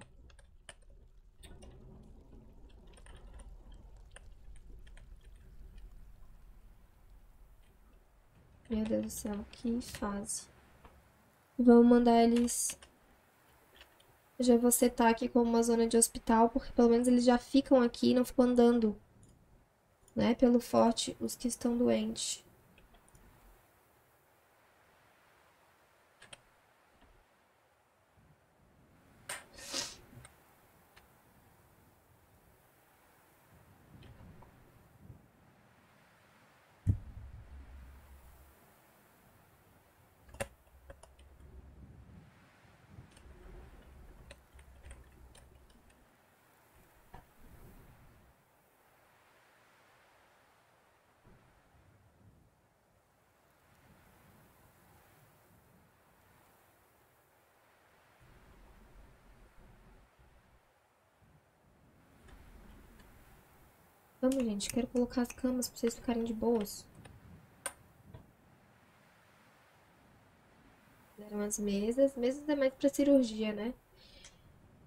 Meu Deus do céu, que fase. Vamos mandar eles... Eu já vou setar aqui como uma zona de hospital, porque pelo menos eles já ficam aqui e não ficam andando, né? Pelo forte, os que estão doentes. Vamos, gente, quero colocar as camas pra vocês ficarem de boas. Fizeram as mesas. Mesas é mais pra cirurgia, né?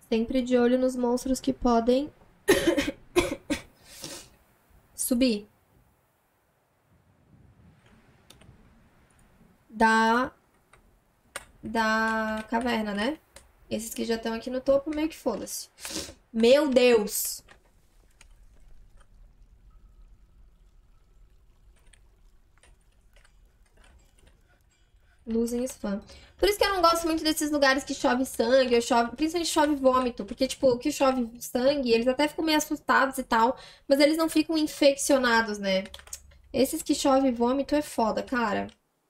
Sempre de olho nos monstros que podem subir. Da caverna, né? Esses que já estão aqui no topo, meio que foda-se. Meu Deus! Luz em spam. Por isso que eu não gosto muito desses lugares que chove sangue, ou chove, principalmente chove vômito. Porque, tipo, o que chove sangue, eles até ficam meio assustados e tal, mas eles não ficam infeccionados, né? Esses que chove vômito é foda, cara.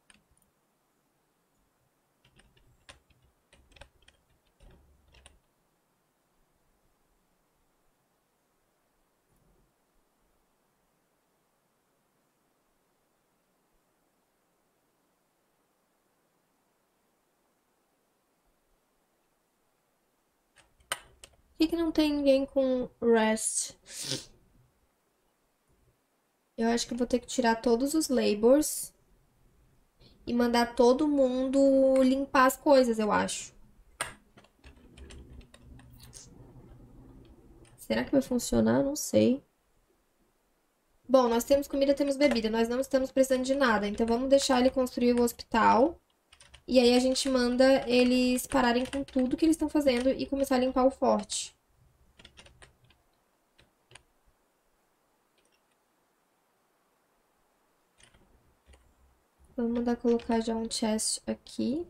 Por que não tem ninguém com rest? Eu acho que eu vou ter que tirar todos os labors e mandar todo mundo limpar as coisas, eu acho. Será que vai funcionar? Não sei. Bom, nós temos comida, temos bebida. Nós não estamos precisando de nada. Então vamos deixar ele construir o hospital. E aí a gente manda eles pararem com tudo que eles estão fazendo e começar a limpar o forte. Vamos mandar colocar já um chest aqui.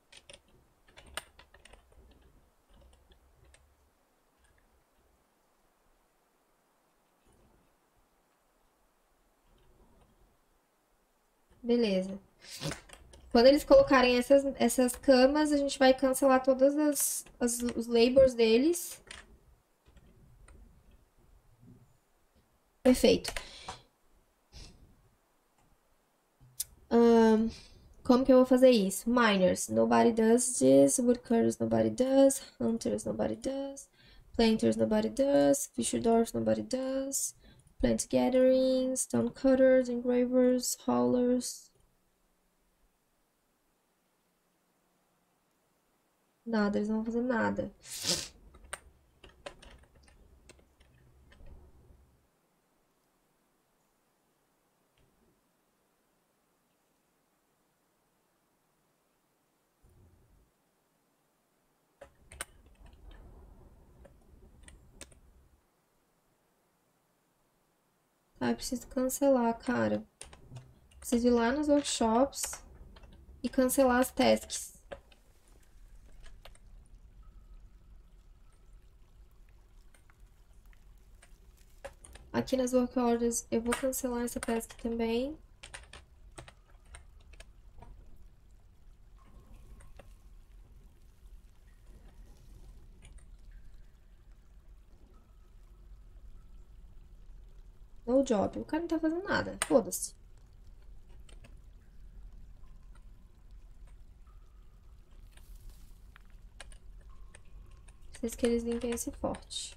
Beleza. Quando eles colocarem essas camas, a gente vai cancelar todos os labors deles. Perfeito. Como que eu vou fazer isso? Miners, nobody does this. Woodcutters, nobody does. Hunters, nobody does. Planters, nobody does. Fisherdorf, nobody does. Plant gathering, stone cutters, engravers, haulers. Nada, eles não vão fazer nada. Ah, eu preciso cancelar, cara. Preciso ir lá nos workshops e cancelar as tasks. Aqui nas work orders eu vou cancelar essa task também. No job. O cara não tá fazendo nada. Foda-se. Preciso que eles limpem esse forte.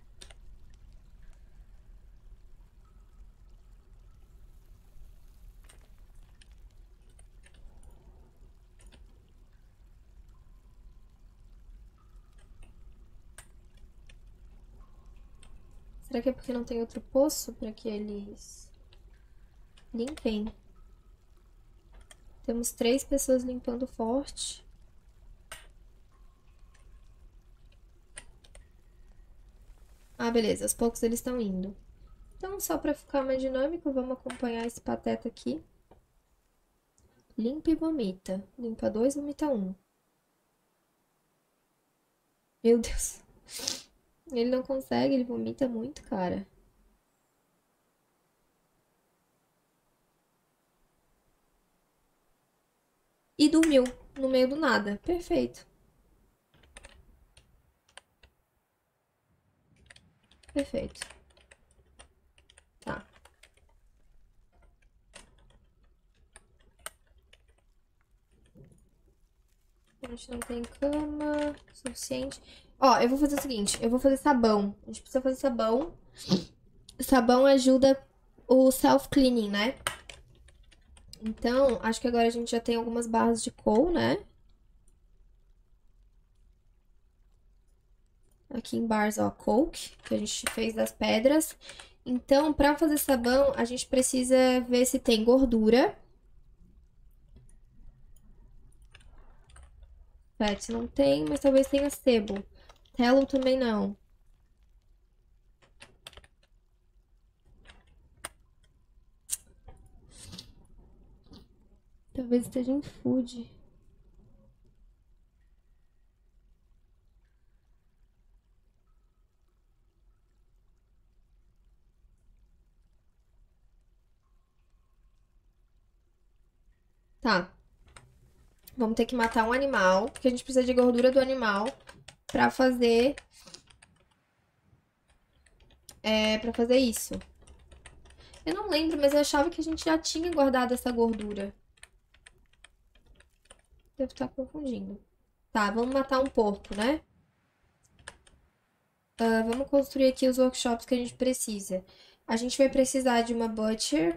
Será que é porque não tem outro poço para que eles limpem? Temos 3 pessoas limpando o forte. Ah, beleza. Aos poucos eles estão indo. Então, só para ficar mais dinâmico, vamos acompanhar esse pateta aqui. Limpa e vomita. Limpa 2, vomita 1. Meu Deus. Ele não consegue, ele vomita muito, cara. E dormiu no meio do nada. Perfeito. Perfeito. Tá. A gente não tem cama suficiente. Ó, eu vou fazer o seguinte. Eu vou fazer sabão. A gente precisa fazer sabão. Sabão ajuda o self-cleaning, né? Então, acho que agora a gente já tem algumas barras de coal, né? aqui em bars, ó, coke, que a gente fez das pedras. Então, pra fazer sabão, a gente precisa ver se tem gordura. Fat não tem, mas talvez tenha sebo. Tallow também não. Talvez esteja em food. Tá. Vamos ter que matar um animal, porque a gente precisa de gordura do animal pra fazer... pra fazer isso. Eu não lembro, mas eu achava que a gente já tinha guardado essa gordura. Devo estar confundindo. Tá, vamos matar um porco, né? Vamos construir aqui os workshops que a gente precisa. A gente vai precisar de uma butcher.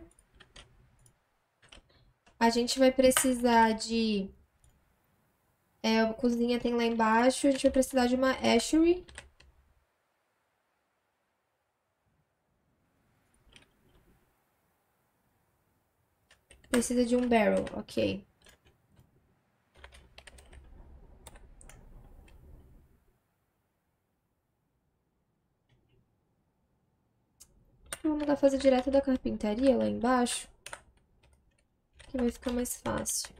A gente vai precisar de... a cozinha tem lá embaixo. A gente vai precisar de uma ashery. Precisa de um barrel, ok. Vou mandar fazer direto da carpintaria lá embaixo. Que vai ficar mais fácil.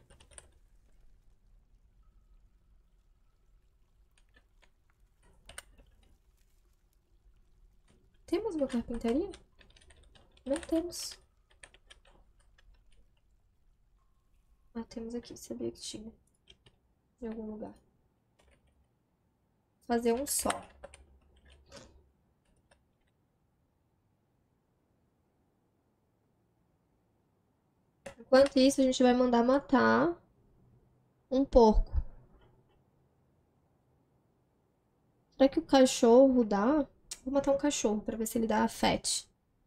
Temos uma carpintaria? Não temos. Ah, temos aqui. Sabia que tinha. Em algum lugar. Fazer um só. Enquanto isso, a gente vai mandar matar um porco. Será que o cachorro dá? Vou matar um cachorro pra ver se ele dá fat.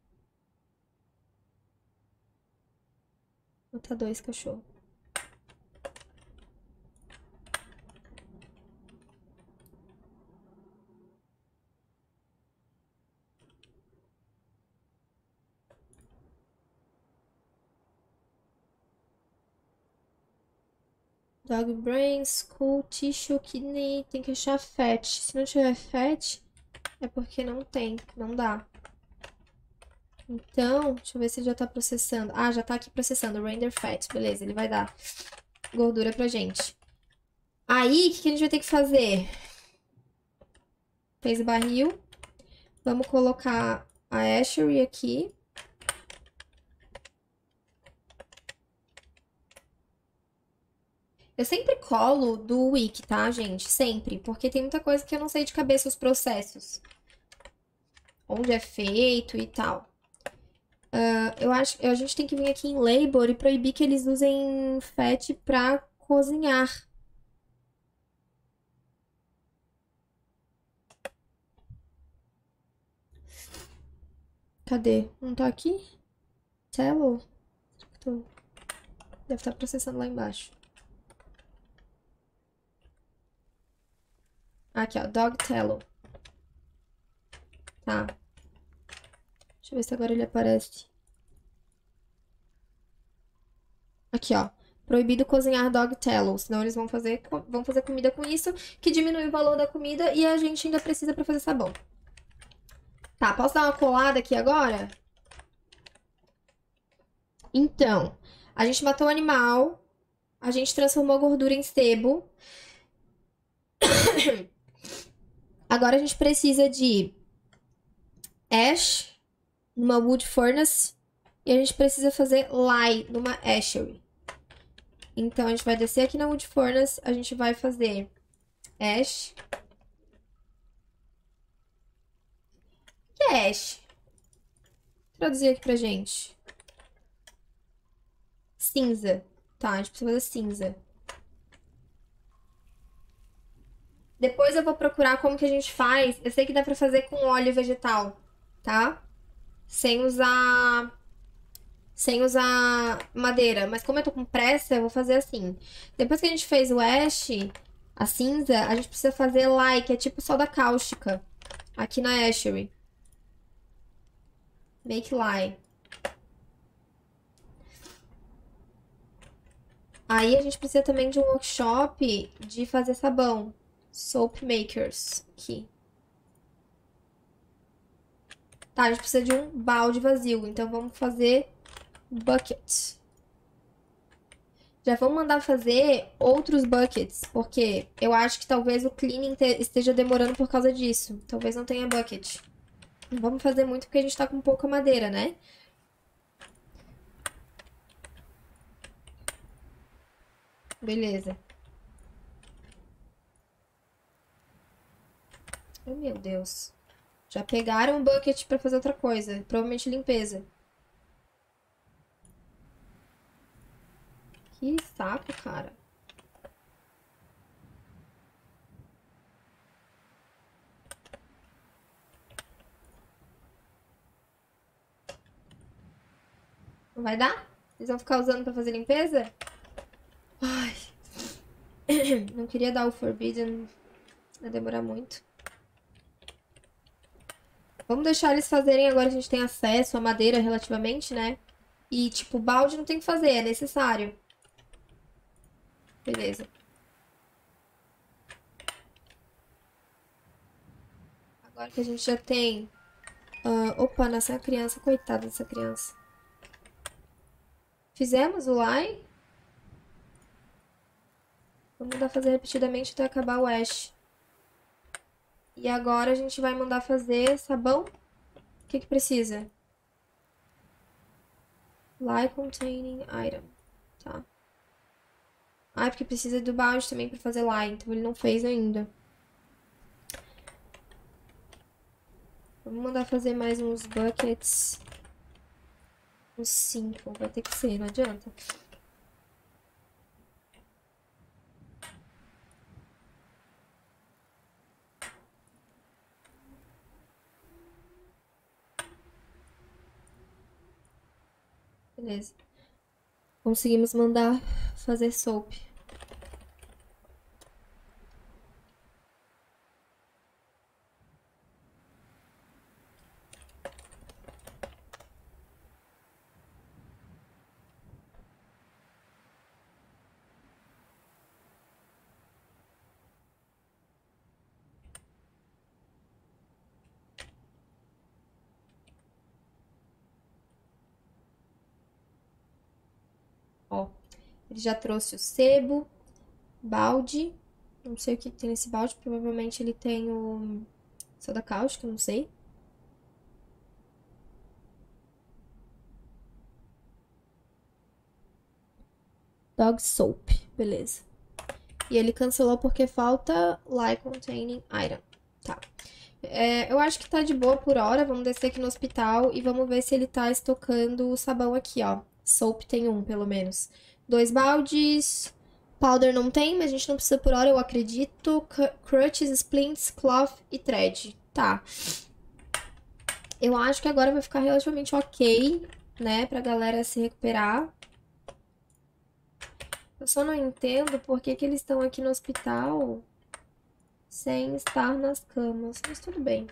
Vou matar 2 cachorros. Dog brains, skull, tissue, kidney. Tem que achar fat. Se não tiver fat, é porque não tem, não dá. Então, deixa eu ver se ele já tá processando. Ah, já tá aqui processando. Render fat. Beleza, ele vai dar gordura pra gente. Aí, o que a gente vai ter que fazer? Fez o barril. Vamos colocar a ashery aqui. Eu sempre colo do wiki, tá, gente? Sempre. Porque tem muita coisa que eu não sei de cabeça os processos. Onde é feito e tal. Eu acho que a gente tem que vir aqui em Labor e proibir que eles usem fat pra cozinhar. Cadê? Não tá aqui? Tallow? Deve estar processando lá embaixo. Aqui, ó. Dog tallow. Tá. Deixa eu ver se agora ele aparece. Aqui, ó. Proibido cozinhar dog tallow, senão eles vão fazer comida com isso, que diminui o valor da comida e a gente ainda precisa pra fazer sabão. Tá, posso dar uma colada aqui agora? Então, a gente matou o animal, a gente transformou a gordura em sebo. Agora a gente precisa de ash numa wood furnace e a gente precisa fazer lye numa ashery. Então, a gente vai descer aqui na wood furnace, a gente vai fazer ash. O que é ash? Vou traduzir aqui pra gente. Cinza. Tá, a gente precisa fazer cinza. Depois eu vou procurar como que a gente faz. Eu sei que dá pra fazer com óleo vegetal, tá? Sem usar madeira. Mas como eu tô com pressa, eu vou fazer assim. Depois que a gente fez o ash, A cinza, a gente precisa fazer lye, que é tipo soda cáustica. Aqui na Ashery. Make lye. Aí a gente precisa também de um workshop de fazer sabão. Soap makers. Aqui. Tá, a gente precisa de um balde vazio. Então vamos fazer bucket. Já vamos mandar fazer outros buckets, porque eu acho que talvez o cleaning esteja demorando por causa disso. Talvez não tenha bucket. Não vamos fazer muito porque a gente tá com pouca madeira, né? Beleza. Oh, meu Deus. Já pegaram o bucket pra fazer outra coisa. Provavelmente limpeza. Que saco, cara. Não vai dar? Eles vão ficar usando pra fazer limpeza? Ai. Não queria dar o Forbidden. Vai demorar muito. Vamos deixar eles fazerem agora que a gente tem acesso à madeira relativamente, né? E, tipo, balde não tem que fazer, é necessário. Beleza. Agora que a gente já tem... opa, nossa criança. Coitada dessa criança. Fizemos o lye. Vamos mandar fazer repetidamente até acabar o ash. E agora a gente vai mandar fazer sabão. O que que precisa? Lye containing item. Tá. Ah, é porque precisa do balde também pra fazer lye. Então ele não fez ainda. Vamos mandar fazer mais uns buckets. Uns 5. Vai ter que ser, não adianta. Beleza. Conseguimos mandar fazer soap. Ó, ele já trouxe o sebo, balde. Não sei o que tem nesse balde. Provavelmente ele tem o soda cáustica, não sei. Dog soap, beleza. E ele cancelou porque falta lye containing item. Tá. Eu acho que tá de boa por hora. Vamos descer aqui no hospital e vamos ver se ele tá estocando o sabão aqui, ó. Soap tem um, pelo menos. 2 baldes. Powder não tem, mas a gente não precisa por hora, eu acredito. Crutches, splints, cloth e thread. Tá. Eu acho que agora vai ficar relativamente ok, né? Pra galera se recuperar. Eu só não entendo por que que eles estão aqui no hospital sem estar nas camas, mas tudo bem.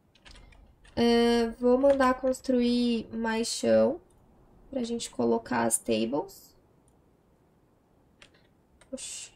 Vou mandar construir mais chão pra gente colocar as tables. Oxi.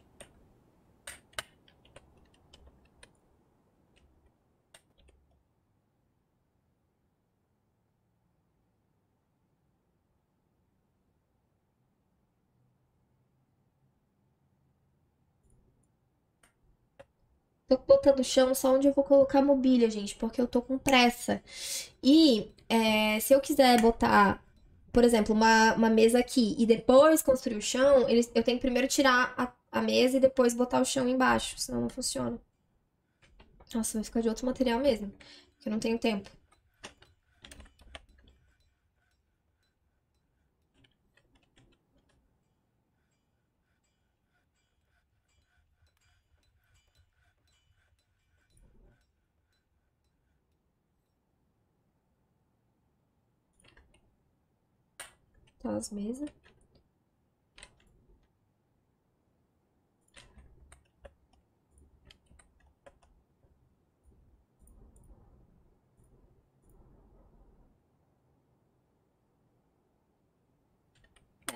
Tô botando o chão só onde eu vou colocar a mobília, gente, porque eu tô com pressa. E se eu quiser botar, por exemplo, uma mesa aqui e depois construir o chão, eu tenho que primeiro tirar a mesa e depois botar o chão embaixo, senão não funciona. Nossa, vai ficar de outro material mesmo, porque eu não tenho tempo. Tá, as mesas.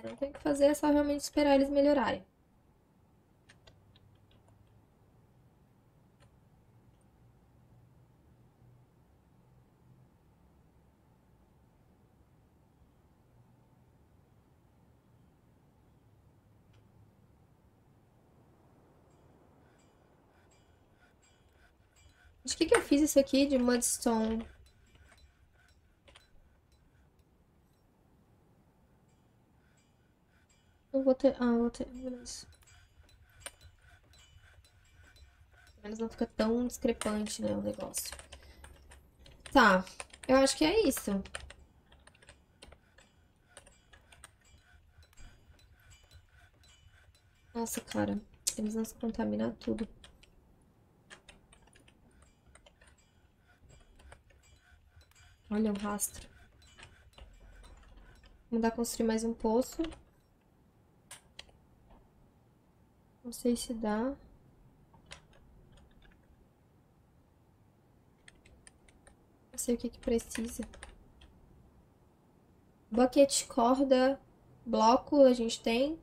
Não tem o que fazer, é só realmente esperar eles melhorarem. De que eu fiz isso aqui de Mudstone? Não vou ter... Ah, vou ter... Beleza. Pelo menos não fica tão discrepante, né, o negócio. Tá. Eu acho que é isso. Nossa, cara. Eles vão se contaminar tudo. Olha o rastro. Vou mandar construir mais um poço. Não sei se dá. Não sei o que que precisa. Bucket, corda, bloco a gente tem.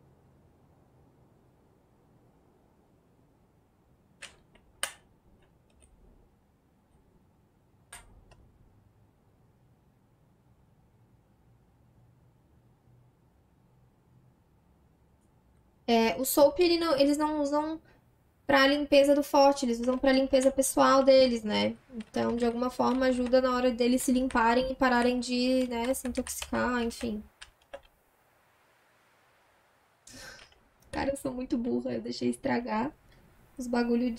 O soap, eles não usam pra limpeza do forte, eles usam pra limpeza pessoal deles, né? Então, de alguma forma, ajuda na hora deles se limparem e pararem de, né, se intoxicar, enfim. Cara, eu sou muito burra, eu deixei estragar os bagulho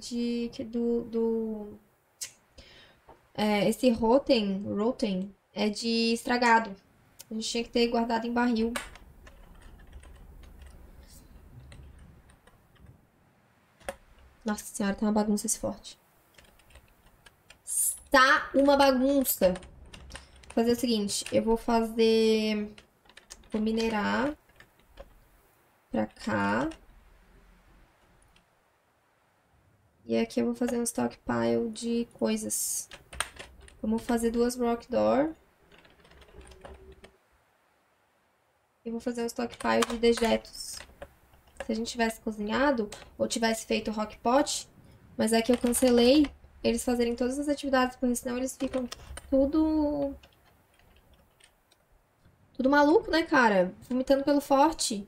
esse Roten é de estragado. A gente tinha que ter guardado em barril. Nossa senhora, tá uma bagunça esse forte. Tá uma bagunça. Vou fazer o seguinte, eu vou fazer... Vou minerar pra cá. E aqui eu vou fazer um stockpile de coisas. Vamos fazer 2 rock door. E vou fazer um stockpile de dejetos. Se a gente tivesse cozinhado ou tivesse feito rock pot, mas é que eu cancelei eles fazerem todas as atividades, porque senão eles ficam tudo maluco, né, cara? Vomitando pelo forte.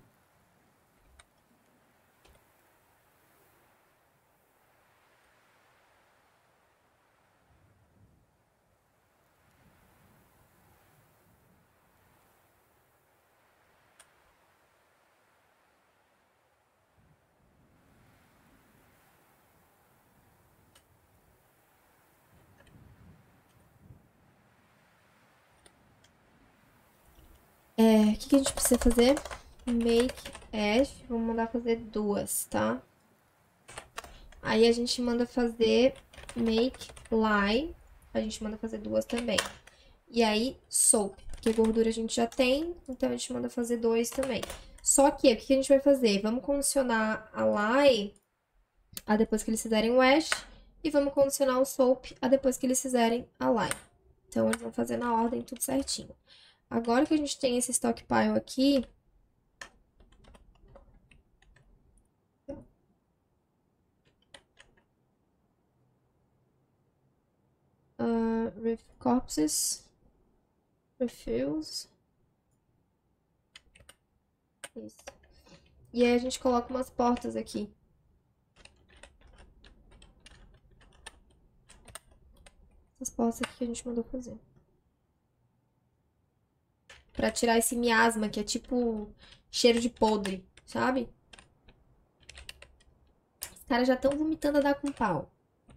O que a gente precisa fazer? Make ash. Vamos mandar fazer 2, tá? Aí a gente manda fazer make lye. A gente manda fazer 2 também. E aí, soap. Porque gordura a gente já tem, então a gente manda fazer 2 também. Só que, o que a gente vai fazer? Vamos condicionar a lye a depois que eles fizerem o ash. E vamos condicionar o soap a depois que eles fizerem a lye. Então, eles vão fazer na ordem tudo certinho. Agora que a gente tem esse stockpile aqui... corpses... Refills. Isso. E aí a gente coloca umas portas aqui. Essas portas aqui que a gente mandou fazer. Pra tirar esse miasma, que é tipo cheiro de podre, sabe? Os caras já estão vomitando a dar com pau.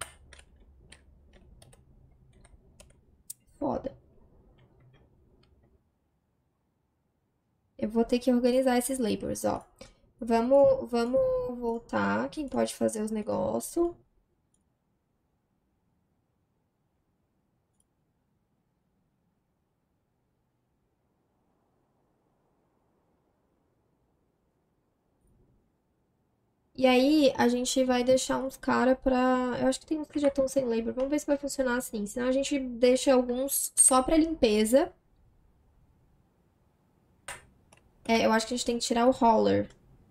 Foda. Eu vou ter que organizar esses labels, ó. Vamos voltar. Quem pode fazer os negócios? E aí, a gente vai deixar uns cara pra... Eu acho que tem uns que já estão sem label. Vamos ver se vai funcionar assim. Senão a gente deixa alguns só pra limpeza. É, eu acho que a gente tem que tirar o Hauler.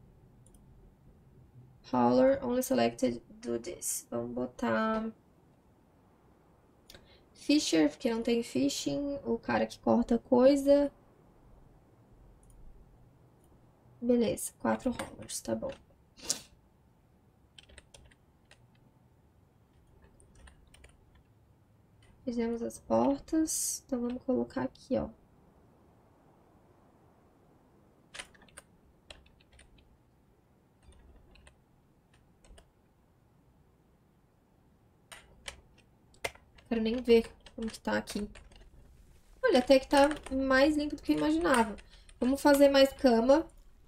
Hauler, only selected, do this. Vamos botar... Fisher, porque não tem fishing. O cara que corta coisa. Beleza, 4 Haulers, tá bom. Fizemos as portas. Então vamos colocar aqui, ó. Quero nem ver como que tá aqui. Olha, até que tá mais limpo do que eu imaginava. Vamos fazer mais cama.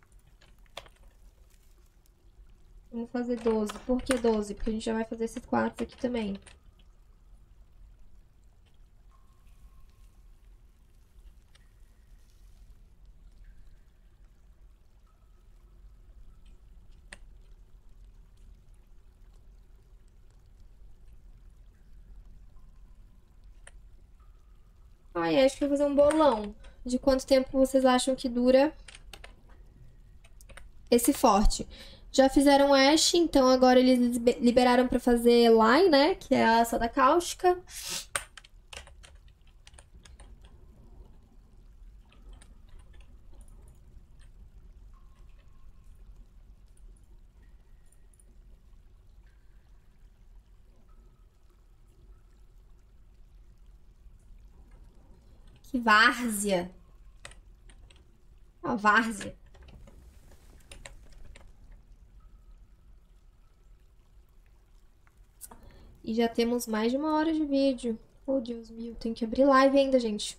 Vamos fazer 12. Por que 12? Porque a gente já vai fazer esses quartos aqui também. Ai, acho que eu vou fazer um bolão. De quanto tempo vocês acham que dura esse forte? Já fizeram Ash, então agora eles liberaram pra fazer Lai, né? Que é a soda cáustica. Que várzea. Uma várzea. E já temos mais de 1 hora de vídeo. Oh, Deus meu, tem que abrir live ainda, gente.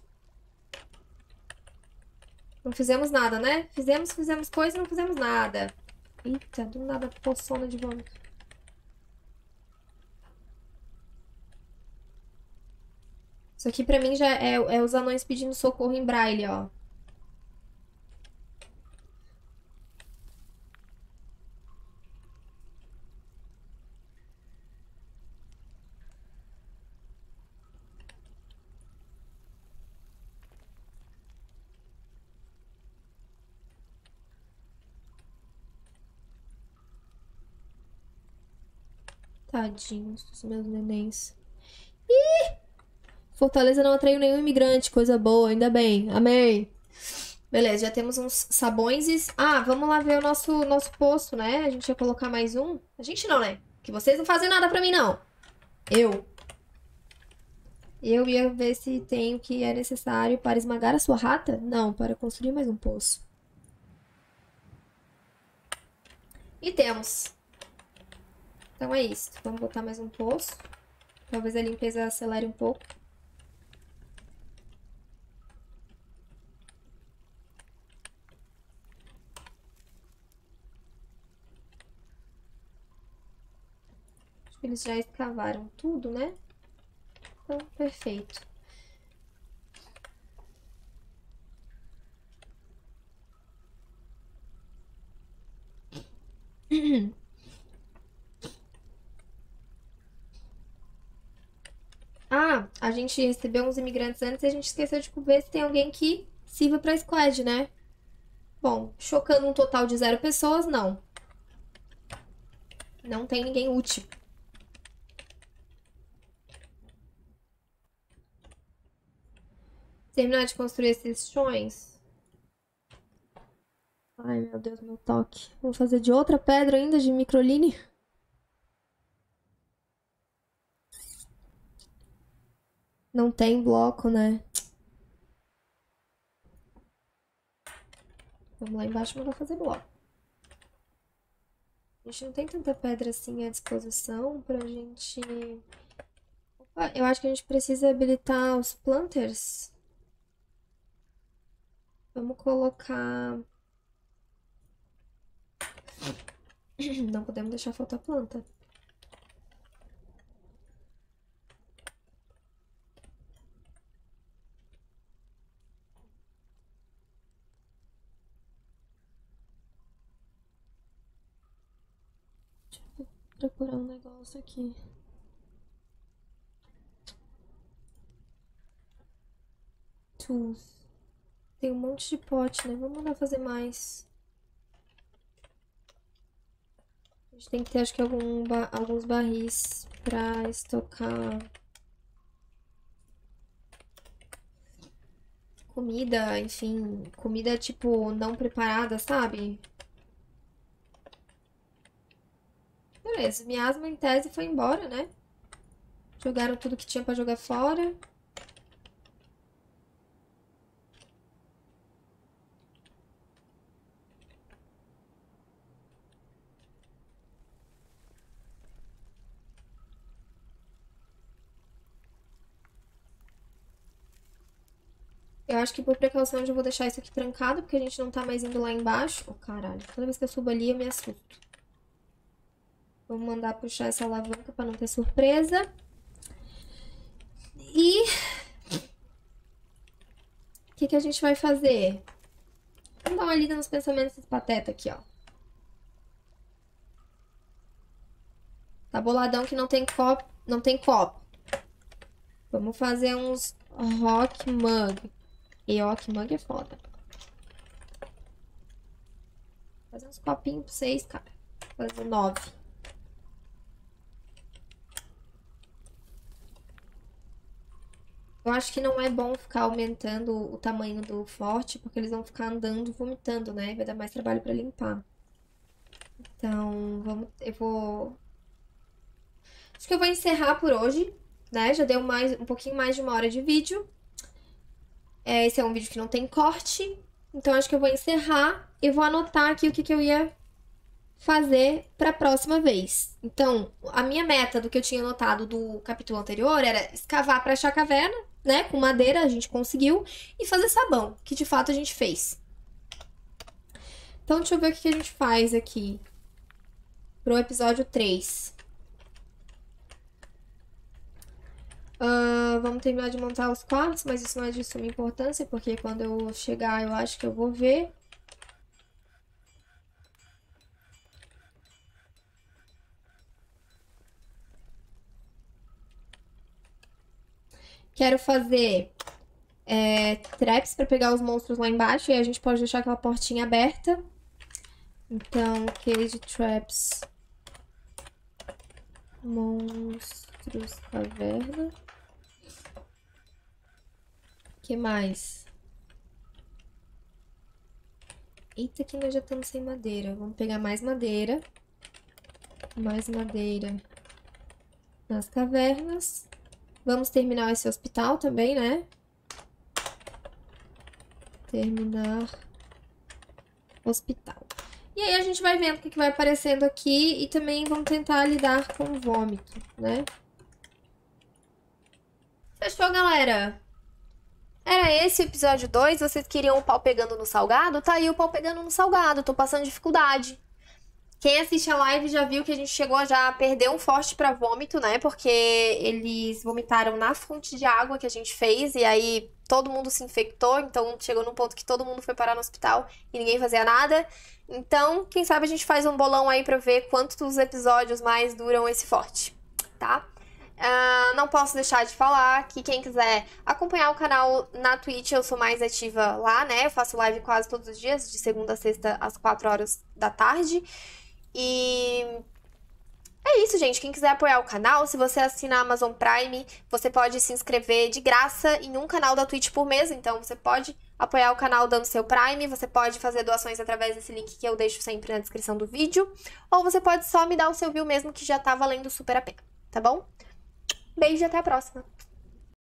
Não fizemos nada, né? Fizemos coisa e não fizemos nada. Eita, do nada, poçona de vômito. Isso aqui pra mim já é os anões pedindo socorro em braille, ó. Tadinhos dos meus nenéns. Ih! Fortaleza não atraiu nenhum imigrante, coisa boa, ainda bem. Amém. Beleza, já temos uns sabões e... Ah, vamos lá ver o nosso poço, né? A gente ia colocar mais um. A gente não, né? Que vocês não fazem nada pra mim, não. Eu. Eu ia ver se tem o que é necessário para esmagar a sua rata? Não, para construir mais um poço. E temos. Então é isso. Vamos botar mais um poço. Talvez a limpeza acelere um pouco. Acho que eles já escavaram tudo, né? Então, perfeito. Ah, a gente recebeu uns imigrantes antes e a gente esqueceu de ver se tem alguém que sirva pra squad, né? Bom, chocando um total de 0 pessoas, não. Não tem ninguém útil. Terminar de construir esses chões. Ai, meu Deus, meu toque. Vamos fazer de outra pedra ainda, de microline? Não tem bloco, né? Vamos lá embaixo mandar fazer bloco. A gente não tem tanta pedra assim à disposição pra gente... Opa, eu acho que a gente precisa habilitar os planters. Vamos colocar... Não podemos deixar faltar planta. Deixa eu procurar um negócio aqui. Tools. Tem um monte de pote, né? Vamos mandar fazer mais. A gente tem que ter, acho que, alguns barris pra estocar comida, enfim. Comida, tipo, não preparada, sabe? Beleza, miasma em tese foi embora, né? Jogaram tudo que tinha pra jogar fora. Eu acho que por precaução eu já vou deixar isso aqui trancado, porque a gente não tá mais indo lá embaixo. Oh, caralho. Toda vez que eu subo ali, eu me assusto. Vamos mandar puxar essa alavanca pra não ter surpresa. E... o que que a gente vai fazer? Vamos dar uma lida nos pensamentos desse pateta aqui, ó. Tá boladão que não tem copo. Não tem copo. Vamos fazer uns rock mug. E rock mug é foda. Fazer uns copinhos pra vocês, cara. Fazer 9. Eu acho que não é bom ficar aumentando o tamanho do forte, porque eles vão ficar andando, vomitando, né? Vai dar mais trabalho pra limpar. Então, eu vou... acho que eu vou encerrar por hoje, né? Já deu um pouquinho mais de 1 hora de vídeo. Esse é um vídeo que não tem corte, então acho que eu vou encerrar e vou anotar aqui o que eu ia fazer pra próxima vez. Então, a minha meta do que eu tinha anotado do capítulo anterior era escavar pra achar a caverna, né? Com madeira a gente conseguiu, e fazer sabão, que de fato a gente fez. Então, deixa eu ver o que a gente faz aqui pro episódio 3. Vamos terminar de montar os quartos, mas isso não é de suma importância, porque quando eu chegar eu acho que eu vou ver. Quero fazer traps pra pegar os monstros lá embaixo, e aí a gente pode deixar aquela portinha aberta. Então, cage traps, monstros, caverna. Que mais? Eita, que nós já estamos sem madeira. Vamos pegar mais madeira. Mais madeira nas cavernas. Vamos terminar esse hospital também, né? Terminar hospital. E aí a gente vai vendo o que vai aparecendo aqui e também vamos tentar lidar com o vômito, né? Fechou, galera? Era esse o episódio 2? Vocês queriam o pau pegando no salgado? Tá aí o pau pegando no salgado, tô passando dificuldade. Quem assiste a live já viu que a gente chegou a já perder um forte pra vômito, né? Porque eles vomitaram na fonte de água que a gente fez e aí todo mundo se infectou, então chegou num ponto que todo mundo foi parar no hospital e ninguém fazia nada. Então, quem sabe a gente faz um bolão aí pra ver quantos episódios mais duram esse forte, tá? Não posso deixar de falar que quem quiser acompanhar o canal na Twitch, eu sou mais ativa lá, né? Eu faço live quase todos os dias, de segunda a sexta, às 4 horas da tarde. E é isso, gente. Quem quiser apoiar o canal, se você assina a Amazon Prime, você pode se inscrever de graça em um canal da Twitch por mês. Então, você pode apoiar o canal dando seu Prime, você pode fazer doações através desse link que eu deixo sempre na descrição do vídeo, ou você pode só me dar o seu view mesmo, que já tá valendo super a pena, tá bom? Beijo e até a próxima!